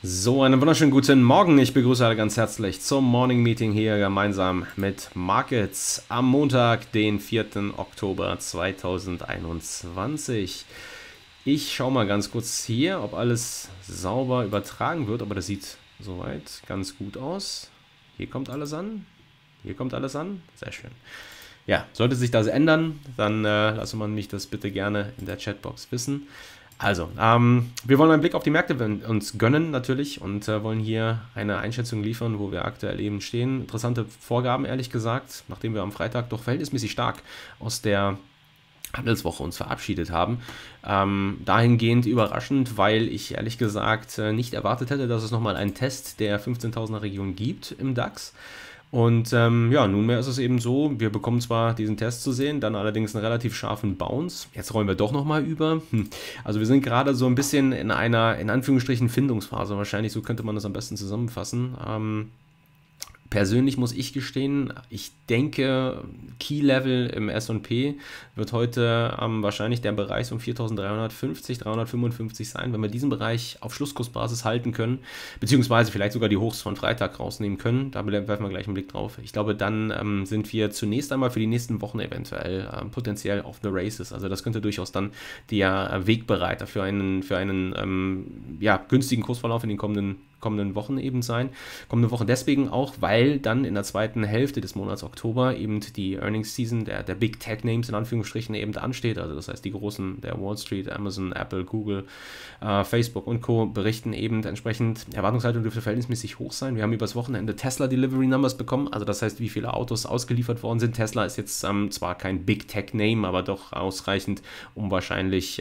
So, einen wunderschönen guten Morgen. Ich begrüße alle ganz herzlich zum Morning Meeting hier gemeinsam mit Markets am Montag, den 4. Oktober 2021. Ich schaue mal ganz kurz hier, ob alles sauber übertragen wird, aber das sieht soweit ganz gut aus. Hier kommt alles an. Hier kommt alles an. Sehr schön. Ja, sollte sich das ändern, dann lasse man mich das bitte gerne in der Chatbox wissen. Also, wir wollen einen Blick auf die Märkte uns gönnen natürlich und wollen hier eine Einschätzung liefern, wo wir aktuell eben stehen. Interessante Vorgaben, ehrlich gesagt, nachdem wir am Freitag doch verhältnismäßig stark aus der Handelswoche uns verabschiedet haben. Dahingehend überraschend, weil ich ehrlich gesagt nicht erwartet hätte, dass es nochmal einen Test der 15.000er Region gibt im DAX. Und ja, nunmehr ist es eben so, wir bekommen zwar diesen Test zu sehen, dann allerdings einen relativ scharfen Bounce. Jetzt rollen wir doch nochmal über. Also wir sind gerade so ein bisschen in einer, in Anführungsstrichen, Findungsphase. Wahrscheinlich, so könnte man das am besten zusammenfassen. Persönlich muss ich gestehen, ich denke, Key-Level im S&P wird heute wahrscheinlich der Bereich um 4.350, 355 sein. Wenn wir diesen Bereich auf Schlusskursbasis halten können, beziehungsweise vielleicht sogar die Hochs von Freitag rausnehmen können, da werfen wir gleich einen Blick drauf. Ich glaube, dann sind wir zunächst einmal für die nächsten Wochen eventuell potenziell auf the races. Also das könnte durchaus dann der Wegbereiter für einen ja, günstigen Kursverlauf in den kommenden Wochen eben sein. Kommende Woche deswegen auch, weil dann in der zweiten Hälfte des Monats Oktober eben die Earnings Season der Big Tech Names in Anführungsstrichen eben ansteht. Also das heißt, die großen der Wall Street, Amazon, Apple, Google, Facebook und Co. berichten eben entsprechend. Erwartungshaltung dürfte verhältnismäßig hoch sein. Wir haben übers Wochenende Tesla Delivery Numbers bekommen. Also das heißt, wie viele Autos ausgeliefert worden sind. Tesla ist jetzt zwar kein Big Tech Name, aber doch ausreichend, um wahrscheinlich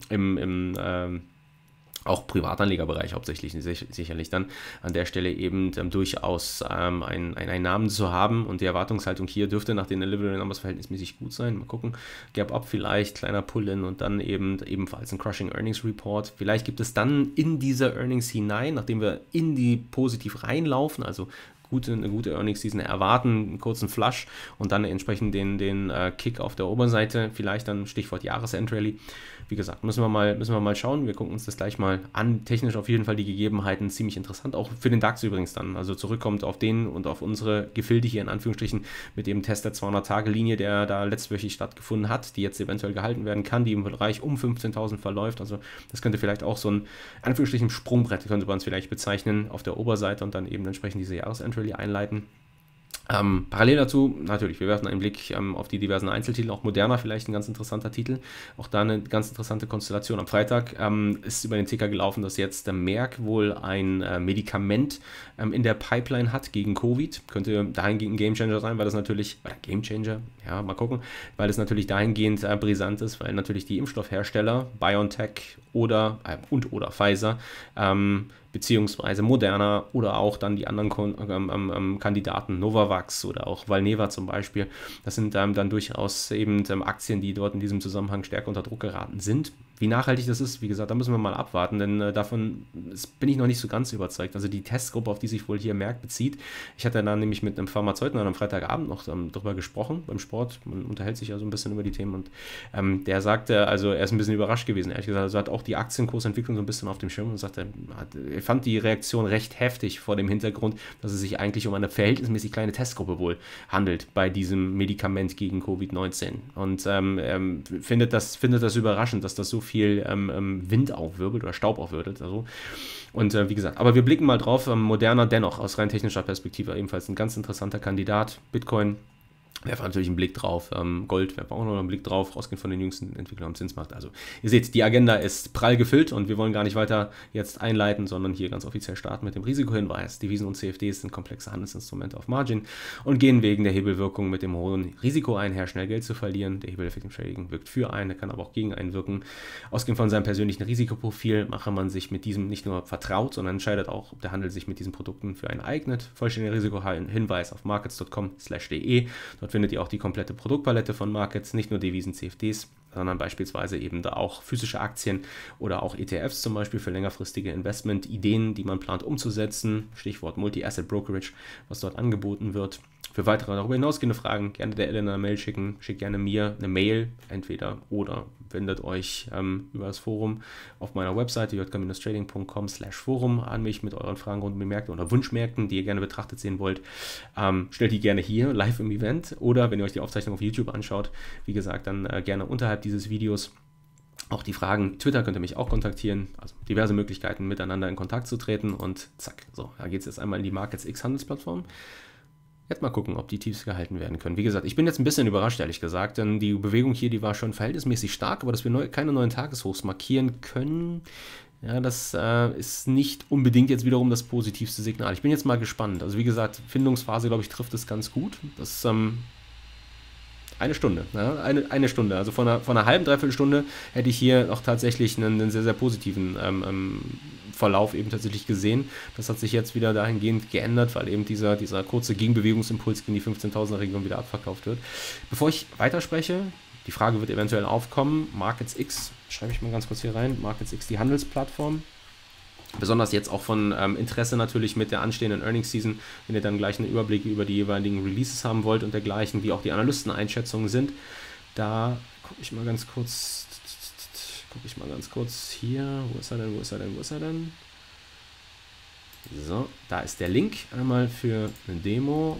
auch Privatanlegerbereich hauptsächlich sicherlich dann an der Stelle eben durchaus einen Namen zu haben, und die Erwartungshaltung hier dürfte nach den Delivery Numbers verhältnismäßig gut sein. Mal gucken, Gap Up vielleicht, kleiner Pull-In und dann ebenfalls ein Crushing Earnings Report. Vielleicht gibt es dann in diese Earnings hinein, nachdem wir in die positiv reinlaufen, also eine gute Earnings Season erwarten, einen kurzen Flush und dann entsprechend den Kick auf der Oberseite, vielleicht dann Stichwort Jahresendrally. Wie gesagt, müssen wir mal schauen. Wir gucken uns das gleich mal an. Technisch auf jeden Fall die Gegebenheiten ziemlich interessant, auch für den DAX übrigens dann. Also zurückkommt auf den und auf unsere Gefilde hier in Anführungsstrichen mit dem Test der 200-Tage-Linie, der da letztwöchig stattgefunden hat, die jetzt eventuell gehalten werden kann, die im Bereich um 15.000 verläuft. Also das könnte vielleicht auch so ein Anführungsstrichen Sprungbrett, könnte man es vielleicht bezeichnen, auf der Oberseite und dann eben entsprechend diese Jahresendrally einleiten. Parallel dazu, natürlich, wir werfen einen Blick auf die diversen Einzeltitel, auch Moderna vielleicht ein ganz interessanter Titel, auch da eine ganz interessante Konstellation. Am Freitag ist über den Ticker gelaufen, dass jetzt der Merck wohl ein Medikament in der Pipeline hat gegen Covid, könnte dahingehend ein Gamechanger sein, weil das natürlich, Gamechanger, ja, mal gucken, weil es natürlich dahingehend brisant ist, weil natürlich die Impfstoffhersteller, BioNTech oder Pfizer, beziehungsweise Moderna oder auch dann die anderen Kandidaten, Novavax oder auch Valneva zum Beispiel. Das sind dann durchaus eben Aktien, die dort in diesem Zusammenhang stärker unter Druck geraten sind. Wie nachhaltig das ist, wie gesagt, da müssen wir mal abwarten, denn davon bin ich noch nicht so ganz überzeugt. Also die Testgruppe, auf die sich wohl hier Merck bezieht, ich hatte da nämlich mit einem Pharmazeuten am Freitagabend noch drüber gesprochen, beim Sport, man unterhält sich ja so ein bisschen über die Themen, und der sagte, also er ist ein bisschen überrascht gewesen, ehrlich gesagt, also hat auch die Aktienkursentwicklung so ein bisschen auf dem Schirm und sagte, er fand die Reaktion recht heftig vor dem Hintergrund, dass es sich eigentlich um eine verhältnismäßig kleine Testgruppe wohl handelt bei diesem Medikament gegen Covid-19, und findet das überraschend, dass das so viel Wind aufwirbelt oder Staub aufwirbelt. Also. Und wie gesagt, aber wir blicken mal drauf. Moderna dennoch aus rein technischer Perspektive ebenfalls ein ganz interessanter Kandidat. Bitcoin werfen natürlich einen Blick drauf. Gold werfen auch noch einen Blick drauf, rausgehend von den jüngsten Entwicklungen am Zinsmarkt. Also ihr seht, die Agenda ist prall gefüllt und wir wollen gar nicht weiter jetzt einleiten, sondern hier ganz offiziell starten mit dem Risikohinweis. Devisen und CFDs sind komplexe Handelsinstrumente auf Margin und gehen wegen der Hebelwirkung mit dem hohen Risiko einher, schnell Geld zu verlieren. Der Hebeleffekt im Trading wirkt für einen, der kann aber auch gegen einen wirken. Ausgehend von seinem persönlichen Risikoprofil mache man sich mit diesem nicht nur vertraut, sondern entscheidet auch, ob der Handel sich mit diesen Produkten für einen eignet. Vollständiger Risikohinweis auf markets.com/de. Dort findet ihr auch die komplette Produktpalette von Markets, nicht nur Devisen, CFDs, sondern beispielsweise eben da auch physische Aktien oder auch ETFs zum Beispiel für längerfristige Investmentideen, die man plant umzusetzen. Stichwort Multi-Asset Brokerage, was dort angeboten wird. Für weitere darüber hinausgehende Fragen gerne der Elena eine Mail schicken. Schick gerne mir eine Mail, entweder oder wendet euch über das Forum auf meiner Webseite jk-trading.com/Forum an mich mit euren Fragen rund um die Märkte oder Wunschmärkten, die ihr gerne betrachtet sehen wollt. Stellt die gerne hier live im Event oder wenn ihr euch die Aufzeichnung auf YouTube anschaut, wie gesagt, dann gerne unterhalb dieses Videos. Auch die Fragen, Twitter könnt ihr mich auch kontaktieren, also diverse Möglichkeiten miteinander in Kontakt zu treten und zack, so, da geht es jetzt einmal in die MarketsX Handelsplattform. Jetzt mal gucken, ob die Tiefs gehalten werden können. Wie gesagt, ich bin jetzt ein bisschen überrascht, ehrlich gesagt, denn die Bewegung hier, die war schon verhältnismäßig stark, aber dass wir keine neuen Tageshochs markieren können, ja, das ist nicht unbedingt jetzt wiederum das positivste Signal. Ich bin jetzt mal gespannt. Also wie gesagt, Findungsphase, glaube ich, trifft es ganz gut. Das eine Stunde, ja, eine Stunde. Also von einer halben, dreiviertel Stunde hätte ich hier auch tatsächlich einen sehr, sehr positiven Verlauf eben tatsächlich gesehen. Das hat sich jetzt wieder dahingehend geändert, weil eben dieser kurze Gegenbewegungsimpuls gegen die 15.000er-Region wieder abverkauft wird. Bevor ich weiterspreche, die Frage wird eventuell aufkommen, MarketsX, schreibe ich mal ganz kurz hier rein, MarketsX, die Handelsplattform. Besonders jetzt auch von Interesse natürlich mit der anstehenden Earnings-Season, wenn ihr dann gleich einen Überblick über die jeweiligen Releases haben wollt und dergleichen, wie auch die Analysteneinschätzungen sind. Da gucke ich mal ganz kurz hier, wo ist er denn? So, da ist der Link einmal für eine Demo.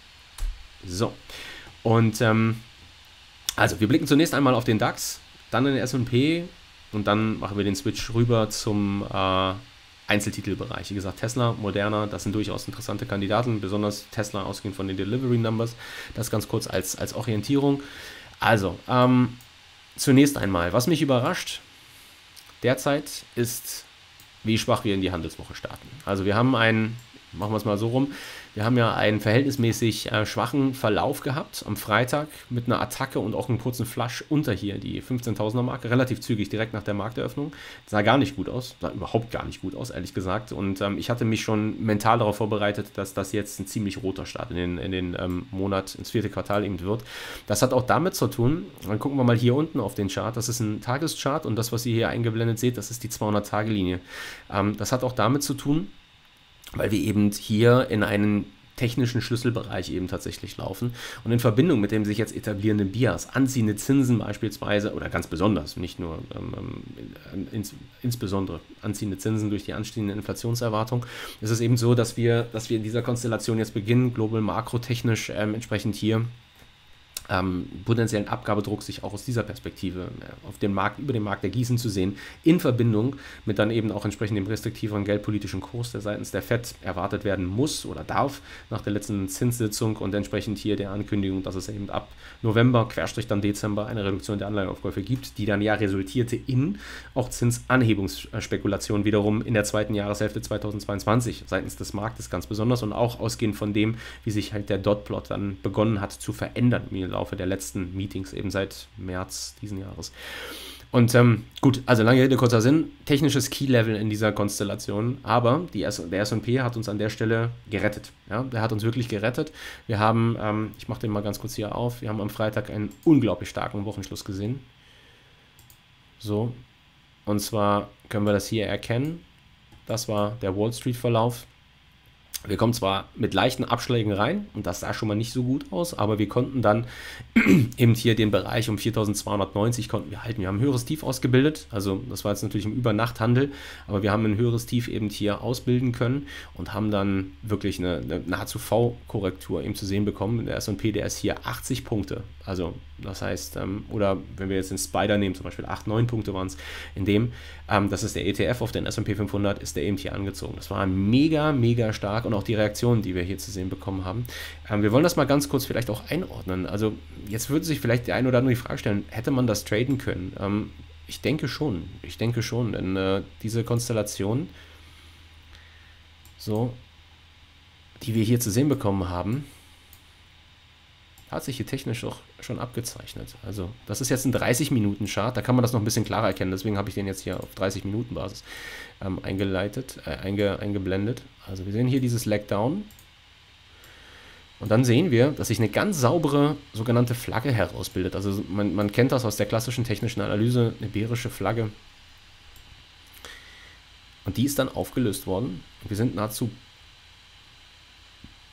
So, und also wir blicken zunächst einmal auf den DAX, dann in den S&P und dann machen wir den Switch rüber zum Einzeltitelbereich. Wie gesagt, Tesla, Moderna, das sind durchaus interessante Kandidaten, besonders Tesla ausgehend von den Delivery Numbers. Das ganz kurz als Orientierung. Also, zunächst einmal, was mich überrascht derzeit ist, wie schwach wir in die Handelswoche starten. Also wir haben machen wir es mal so rum, wir haben ja einen verhältnismäßig schwachen Verlauf gehabt am Freitag mit einer Attacke und auch einem kurzen Flush unter hier die 15.000er Marke, relativ zügig direkt nach der Markteröffnung. Sah gar nicht gut aus, sah überhaupt gar nicht gut aus, ehrlich gesagt. Und ich hatte mich schon mental darauf vorbereitet, dass das jetzt ein ziemlich roter Start in den Monat, ins vierte Quartal eben wird. Das hat auch damit zu tun, dann gucken wir mal hier unten auf den Chart, das ist ein Tageschart und das, was ihr hier eingeblendet seht, das ist die 200-Tage-Linie. Das hat auch damit zu tun, weil wir eben hier in einen technischen Schlüsselbereich eben tatsächlich laufen und in Verbindung mit dem sich jetzt etablierenden Bias, anziehende Zinsen beispielsweise oder ganz besonders, nicht nur insbesondere anziehende Zinsen durch die anstehende Inflationserwartung, ist es eben so, dass wir in dieser Konstellation jetzt beginnen, global makrotechnisch entsprechend hier potenziellen Abgabedruck sich auch aus dieser Perspektive auf den Markt, über den Markt ergießen zu sehen, in Verbindung mit dann eben auch entsprechend dem restriktiveren geldpolitischen Kurs, der seitens der FED erwartet werden muss oder darf nach der letzten Zinssitzung und entsprechend hier der Ankündigung, dass es eben ab November, / dann Dezember eine Reduktion der Anleihenaufkäufe gibt, die dann ja resultierte in auch Zinsanhebungsspekulationen wiederum in der zweiten Jahreshälfte 2022 seitens des Marktes ganz besonders und auch ausgehend von dem, wie sich halt der Dotplot dann begonnen hat zu verändern im Laufe der letzten Meetings, eben seit März diesen Jahres. Und gut, also lange Rede, kurzer Sinn, technisches Key-Level in dieser Konstellation, aber der S&P hat uns an der Stelle gerettet. Ja? Der hat uns wirklich gerettet. Wir haben, ich mache den mal ganz kurz hier auf, wir haben am Freitag einen unglaublich starken Wochenschluss gesehen. So, und zwar können wir das hier erkennen. Das war der Wall Street-Verlauf. Wir kommen zwar mit leichten Abschlägen rein und das sah schon mal nicht so gut aus, aber wir konnten dann eben hier den Bereich um 4.290 konnten wir halten. Wir haben ein höheres Tief ausgebildet, also das war jetzt natürlich im Übernachthandel, aber wir haben ein höheres Tief eben hier ausbilden können und haben dann wirklich eine nahezu V-Korrektur eben zu sehen bekommen. Der S&P, der ist hier 80 Punkte, also das heißt, oder wenn wir jetzt den Spider nehmen, zum Beispiel 8, 9 Punkte waren es, in dem, das ist der ETF auf den S&P 500, ist der eben hier angezogen. Das war mega, mega stark und auch die Reaktionen, die wir hier zu sehen bekommen haben. Wir wollen das mal ganz kurz vielleicht auch einordnen. Also jetzt würde sich vielleicht der eine oder andere die Frage stellen, hätte man das traden können? Ich denke schon, denn diese Konstellation, so, die wir hier zu sehen bekommen haben, hat sich hier technisch auch schon abgezeichnet. Also das ist jetzt ein 30-Minuten-Chart, da kann man das noch ein bisschen klarer erkennen, deswegen habe ich den jetzt hier auf 30-Minuten-Basis eingeblendet. Also wir sehen hier dieses Leg-Down und dann sehen wir, dass sich eine ganz saubere sogenannte Flagge herausbildet. Also man kennt das aus der klassischen technischen Analyse, eine bärische Flagge. Und die ist dann aufgelöst worden. Wir sind nahezu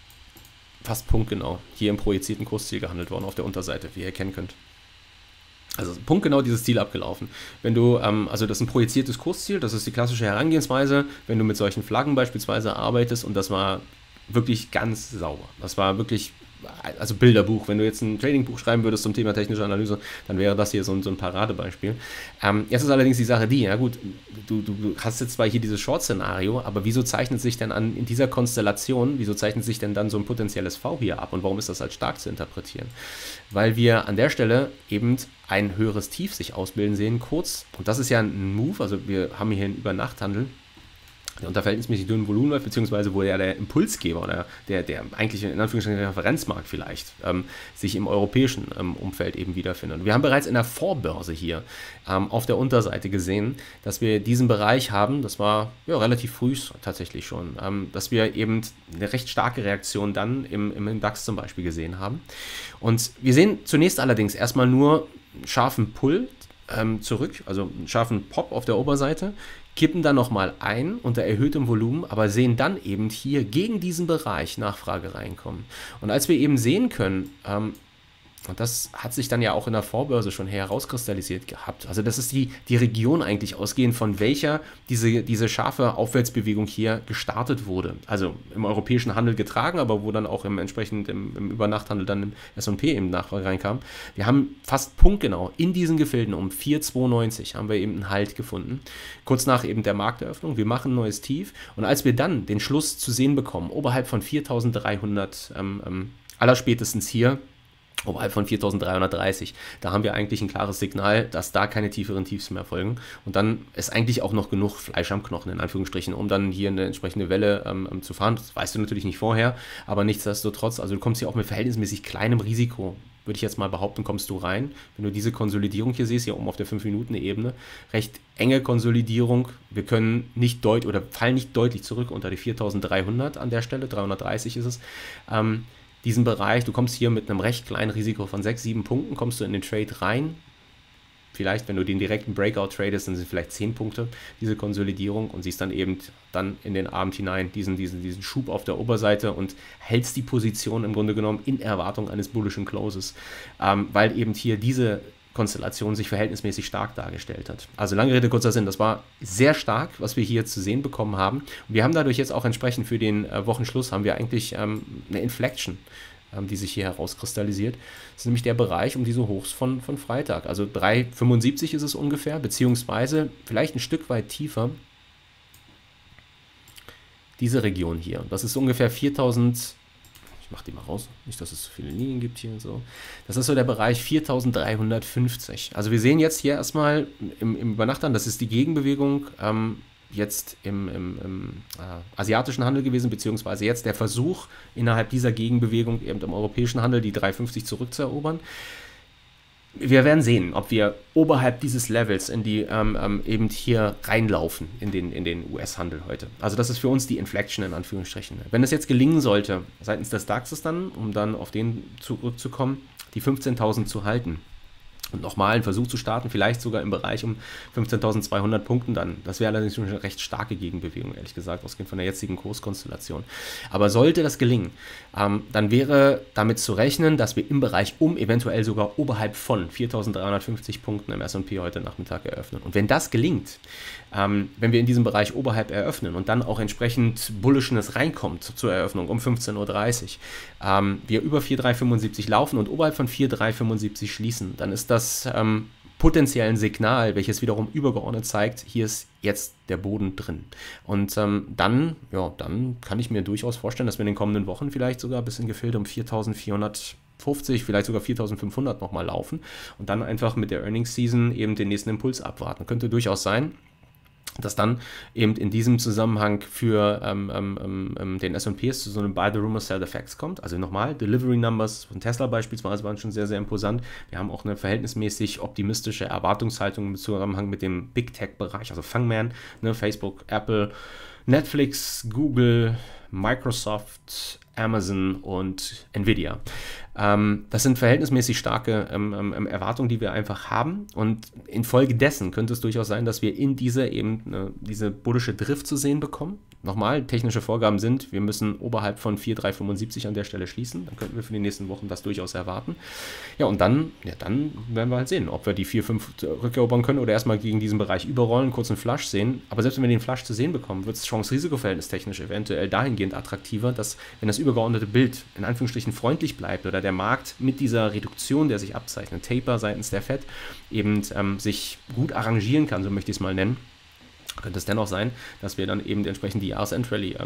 fast punktgenau hier im projizierten Kursziel gehandelt worden auf der Unterseite, wie ihr erkennen könnt. Also punktgenau dieses Ziel abgelaufen. Wenn du, also das ist ein projiziertes Kursziel, das ist die klassische Herangehensweise, wenn du mit solchen Flaggen beispielsweise arbeitest, und das war wirklich ganz sauber. Das war wirklich, also Bilderbuch. Wenn du jetzt ein Tradingbuch schreiben würdest zum Thema technische Analyse, dann wäre das hier so ein Paradebeispiel. Jetzt ist allerdings die Sache die, ja gut, du hast jetzt zwar hier dieses Short-Szenario, aber wieso zeichnet sich denn an in dieser Konstellation, wieso zeichnet sich denn dann so ein potenzielles V hier ab und warum ist das als stark zu interpretieren? Weil wir an der Stelle eben ein höheres Tief sich ausbilden sehen, kurz, und das ist ja ein Move, also wir haben hier einen Übernachthandel, der unter verhältnismäßig dünnen Volumen läuft, beziehungsweise wo ja der Impulsgeber oder der eigentlich in Anführungsstrichen Referenzmarkt vielleicht sich im europäischen Umfeld eben wiederfindet. Wir haben bereits in der Vorbörse hier auf der Unterseite gesehen, dass wir diesen Bereich haben, das war ja relativ früh tatsächlich schon, dass wir eben eine recht starke Reaktion dann im DAX zum Beispiel gesehen haben. Und wir sehen zunächst allerdings erstmal nur einen scharfen Pull zurück, also einen scharfen Pop auf der Oberseite, kippen dann nochmal ein unter erhöhtem Volumen, aber sehen dann eben hier gegen diesen Bereich Nachfrage reinkommen. Und als wir eben sehen können, und das hat sich dann ja auch in der Vorbörse schon herauskristallisiert gehabt. Also das ist die Region eigentlich ausgehend von welcher diese scharfe Aufwärtsbewegung hier gestartet wurde. Also im europäischen Handel getragen, aber wo dann auch im Übernachthandel dann im S&P eben Nachfrage reinkam. Wir haben fast punktgenau in diesen Gefilden um 4,92 haben wir eben einen Halt gefunden. Kurz nach eben der Markteröffnung. Wir machen ein neues Tief. Und als wir dann den Schluss zu sehen bekommen, oberhalb von 4.300, allerspätestens hier, oberhalb von 4.330. Da haben wir eigentlich ein klares Signal, dass da keine tieferen Tiefs mehr folgen. Und dann ist eigentlich auch noch genug Fleisch am Knochen, in Anführungsstrichen, um dann hier eine entsprechende Welle zu fahren. Das weißt du natürlich nicht vorher, aber nichtsdestotrotz, also du kommst hier auch mit verhältnismäßig kleinem Risiko, würde ich jetzt mal behaupten, kommst du rein. Wenn du diese Konsolidierung hier siehst, hier oben auf der 5-Minuten-Ebene, recht enge Konsolidierung. Wir können nicht fallen nicht deutlich zurück unter die 4.300 an der Stelle, 330 ist es. Diesen Bereich, du kommst hier mit einem recht kleinen Risiko von 6-7 Punkten, kommst du in den Trade rein. Vielleicht, wenn du den direkten Breakout tradest, dann sind es vielleicht 10 Punkte, diese Konsolidierung, und siehst dann eben dann in den Abend hinein diesen Schub auf der Oberseite und hältst die Position im Grunde genommen in Erwartung eines bullischen Closes, weil eben hier diese Konstellation sich verhältnismäßig stark dargestellt hat. Also lange Rede, kurzer Sinn, das war sehr stark, was wir hier zu sehen bekommen haben. Und wir haben dadurch jetzt auch entsprechend für den Wochenschluss haben wir eigentlich eine Inflection, die sich hier herauskristallisiert. Das ist nämlich der Bereich um diese Hochs von Freitag. Also 3,75 ist es ungefähr, beziehungsweise vielleicht ein Stück weit tiefer. Diese Region hier. Das ist ungefähr 4.000. Ich mache die mal raus, nicht, dass es so viele Linien gibt hier und so. Das ist so der Bereich 4.350. Also wir sehen jetzt hier erstmal im Übernachtern, das ist die Gegenbewegung jetzt im asiatischen Handel gewesen, beziehungsweise jetzt der Versuch innerhalb dieser Gegenbewegung eben im europäischen Handel die 3,50 zurückzuerobern. Wir werden sehen, ob wir oberhalb dieses Levels in die eben hier reinlaufen in den US-Handel heute. Also das ist für uns die Inflection in Anführungsstrichen. Wenn es jetzt gelingen sollte, seitens des DAXes dann, um dann auf den zurückzukommen, die 15.000 zu halten und nochmal einen Versuch zu starten, vielleicht sogar im Bereich um 15.200 Punkten dann. Das wäre allerdings schon eine recht starke Gegenbewegung, ehrlich gesagt, ausgehend von der jetzigen Kurskonstellation. Aber sollte das gelingen, dann wäre damit zu rechnen, dass wir im Bereich eventuell sogar oberhalb von 4.350 Punkten im S&P heute Nachmittag eröffnen. Und wenn das gelingt, wenn wir in diesem Bereich oberhalb eröffnen und dann auch entsprechend Bullishness reinkommt zur Eröffnung um 15.30 Uhr, wir über 4.375 laufen und oberhalb von 4.375 schließen, dann ist das potenziell ein Signal, welches wiederum übergeordnet zeigt, hier ist jetzt der Boden drin. Und dann kann ich mir durchaus vorstellen, dass wir in den kommenden Wochen vielleicht sogar bis in Gefilde um 4.450, vielleicht sogar 4.500 nochmal laufen und dann einfach mit der Earnings Season eben den nächsten Impuls abwarten. Könnte durchaus sein, dass dann eben in diesem Zusammenhang für den S&Ps zu so einem Buy the Rumor Sell the Facts kommt. Also nochmal, Delivery Numbers von Tesla beispielsweise waren schon sehr, sehr imposant. Wir haben auch eine verhältnismäßig optimistische Erwartungshaltung im Zusammenhang mit dem Big Tech-Bereich, also Fangman, Facebook, Apple, Netflix, Google, Microsoft, Amazon und Nvidia. Das sind verhältnismäßig starke Erwartungen, die wir einfach haben, und infolgedessen könnte es durchaus sein, dass wir in diese bullische Drift zu sehen bekommen. Nochmal, technische Vorgaben sind, wir müssen oberhalb von 4,375 an der Stelle schließen. Dann könnten wir für die nächsten Wochen das durchaus erwarten. Ja, und dann werden wir halt sehen, ob wir die 4,5 rückerobern können oder erstmal gegen diesen Bereich überrollen, kurz einen Flush sehen. Aber selbst wenn wir den Flush zu sehen bekommen, wird es Chance-Risiko-Verhältnis technisch eventuell dahingehend attraktiver, dass, wenn das übergeordnete Bild in Anführungsstrichen freundlich bleibt oder der Markt mit dieser Reduktion, der sich abzeichnet, Taper seitens der Fed, eben sich gut arrangieren kann, so möchte ich es mal nennen, könnte es dennoch sein, dass wir dann eben entsprechend die Jahresendrally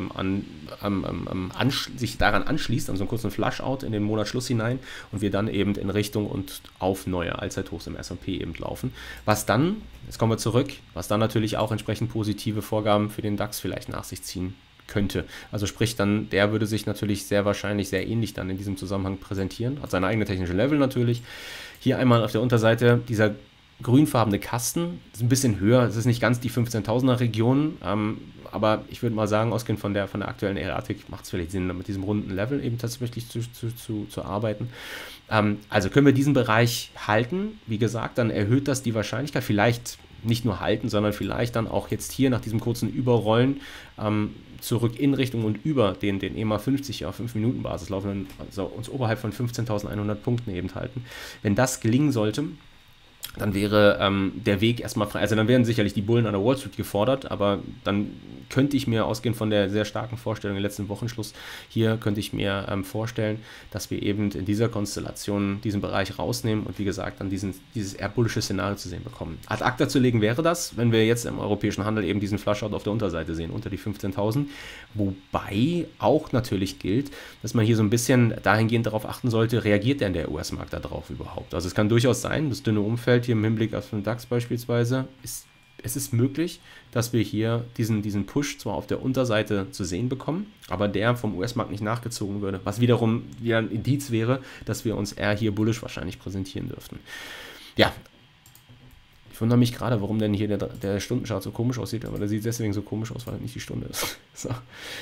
sich daran anschließt, an so einen kurzen Flush-Out in den Monatsschluss hinein und wir dann eben in Richtung und auf neue Allzeithochs im S&P eben laufen. Was dann, jetzt kommen wir zurück, was dann natürlich auch entsprechend positive Vorgaben für den DAX vielleicht nach sich ziehen könnte. Also sprich dann, der würde sich natürlich sehr wahrscheinlich sehr ähnlich dann in diesem Zusammenhang präsentieren, hat seine eigene technische Level natürlich. Hier einmal auf der Unterseite dieser grünfarbene Kasten, ist ein bisschen höher, es ist nicht ganz die 15.000er Region, aber ich würde mal sagen, ausgehend von der aktuellen Erratik macht es vielleicht Sinn, mit diesem runden Level eben tatsächlich zu arbeiten. Also können wir diesen Bereich halten, wie gesagt, dann erhöht das die Wahrscheinlichkeit, vielleicht nicht nur halten, sondern vielleicht dann auch jetzt hier nach diesem kurzen Überrollen zurück in Richtung und über den EMA 50 auf 5-Minuten-Basis laufen, also uns oberhalb von 15.100 Punkten eben halten. Wenn das gelingen sollte, dann wäre der Weg erstmal frei. Also dann wären sicherlich die Bullen an der Wall Street gefordert, aber dann könnte ich mir, ausgehend von der sehr starken Vorstellung im letzten Wochenschluss, hier könnte ich mir vorstellen, dass wir eben in dieser Konstellation diesen Bereich rausnehmen und wie gesagt dann dieses eher bullische Szenario zu sehen bekommen. Ad acta zu legen wäre das, wenn wir jetzt im europäischen Handel eben diesen Flushout auf der Unterseite sehen, unter die 15.000, wobei auch natürlich gilt, dass man hier so ein bisschen dahingehend darauf achten sollte, reagiert denn der US-Markt darauf überhaupt? Also es kann durchaus sein, das dünne Umfeld hier im Hinblick auf den DAX beispielsweise, es ist möglich, dass wir hier diesen Push zwar auf der Unterseite zu sehen bekommen, aber der vom US-Markt nicht nachgezogen würde, was wiederum wieder ein Indiz wäre, dass wir uns eher hier bullisch wahrscheinlich präsentieren dürften. Ja, ich wundere mich gerade, warum denn hier der Stundenchart so komisch aussieht, aber der sieht deswegen so komisch aus, weil nicht die Stunde ist. So.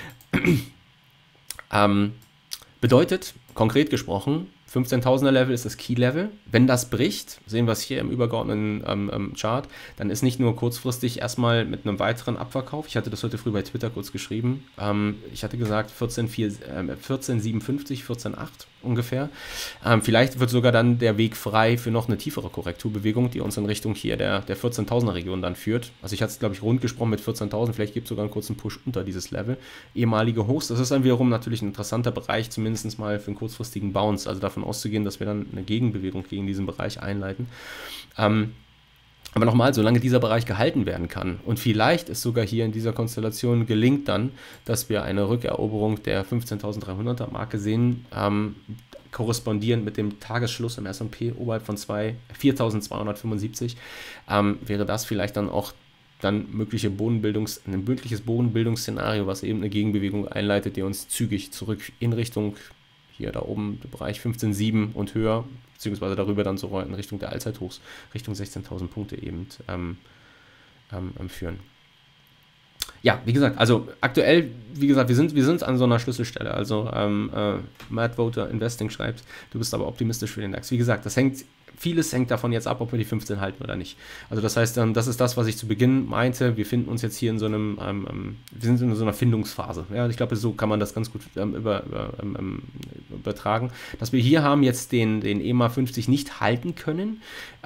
Bedeutet, konkret gesprochen, 15.000er Level ist das Key-Level. Wenn das bricht, sehen wir es hier im übergeordneten Chart, dann ist nicht nur kurzfristig erstmal mit einem weiteren Abverkauf, ich hatte das heute früh bei Twitter kurz geschrieben, ich hatte gesagt 14,57, 14,8 ungefähr. Vielleicht wird sogar dann der Weg frei für noch eine tiefere Korrekturbewegung, die uns in Richtung hier der 14.000er Region dann führt. Also ich hatte es, glaube ich, rund gesprochen mit 14.000, vielleicht gibt es sogar einen kurzen Push unter dieses Level. Ehemalige Hochs, das ist dann wiederum natürlich ein interessanter Bereich, zumindest mal für einen kurzfristigen Bounce, also davon auszugehen, dass wir dann eine Gegenbewegung gegen diesen Bereich einleiten. Aber nochmal, solange dieser Bereich gehalten werden kann und vielleicht es sogar hier in dieser Konstellation gelingt dann, dass wir eine Rückeroberung der 15.300er Marke sehen, korrespondierend mit dem Tagesschluss im S&P oberhalb von 4.275, wäre das vielleicht dann auch ein mögliches Bodenbildungsszenario, was eben eine Gegenbewegung einleitet, die uns zügig zurück in Richtung hier da oben, der Bereich 15,7 und höher, beziehungsweise darüber dann so in Richtung der Allzeithochs, Richtung 16.000 Punkte eben führen. Ja, wie gesagt, also aktuell, wie gesagt, wir sind an so einer Schlüsselstelle. Also Mad Voter Investing schreibt, du bist aber optimistisch für den DAX. Wie gesagt, vieles hängt davon jetzt ab, ob wir die 15 halten oder nicht. Also das heißt, das ist das, was ich zu Beginn meinte. Wir finden uns jetzt hier in so einem, wir sind in so einer Findungsphase. Ja, ich glaube, so kann man das ganz gut übertragen. Dass wir hier haben jetzt den EMA 50 nicht halten können,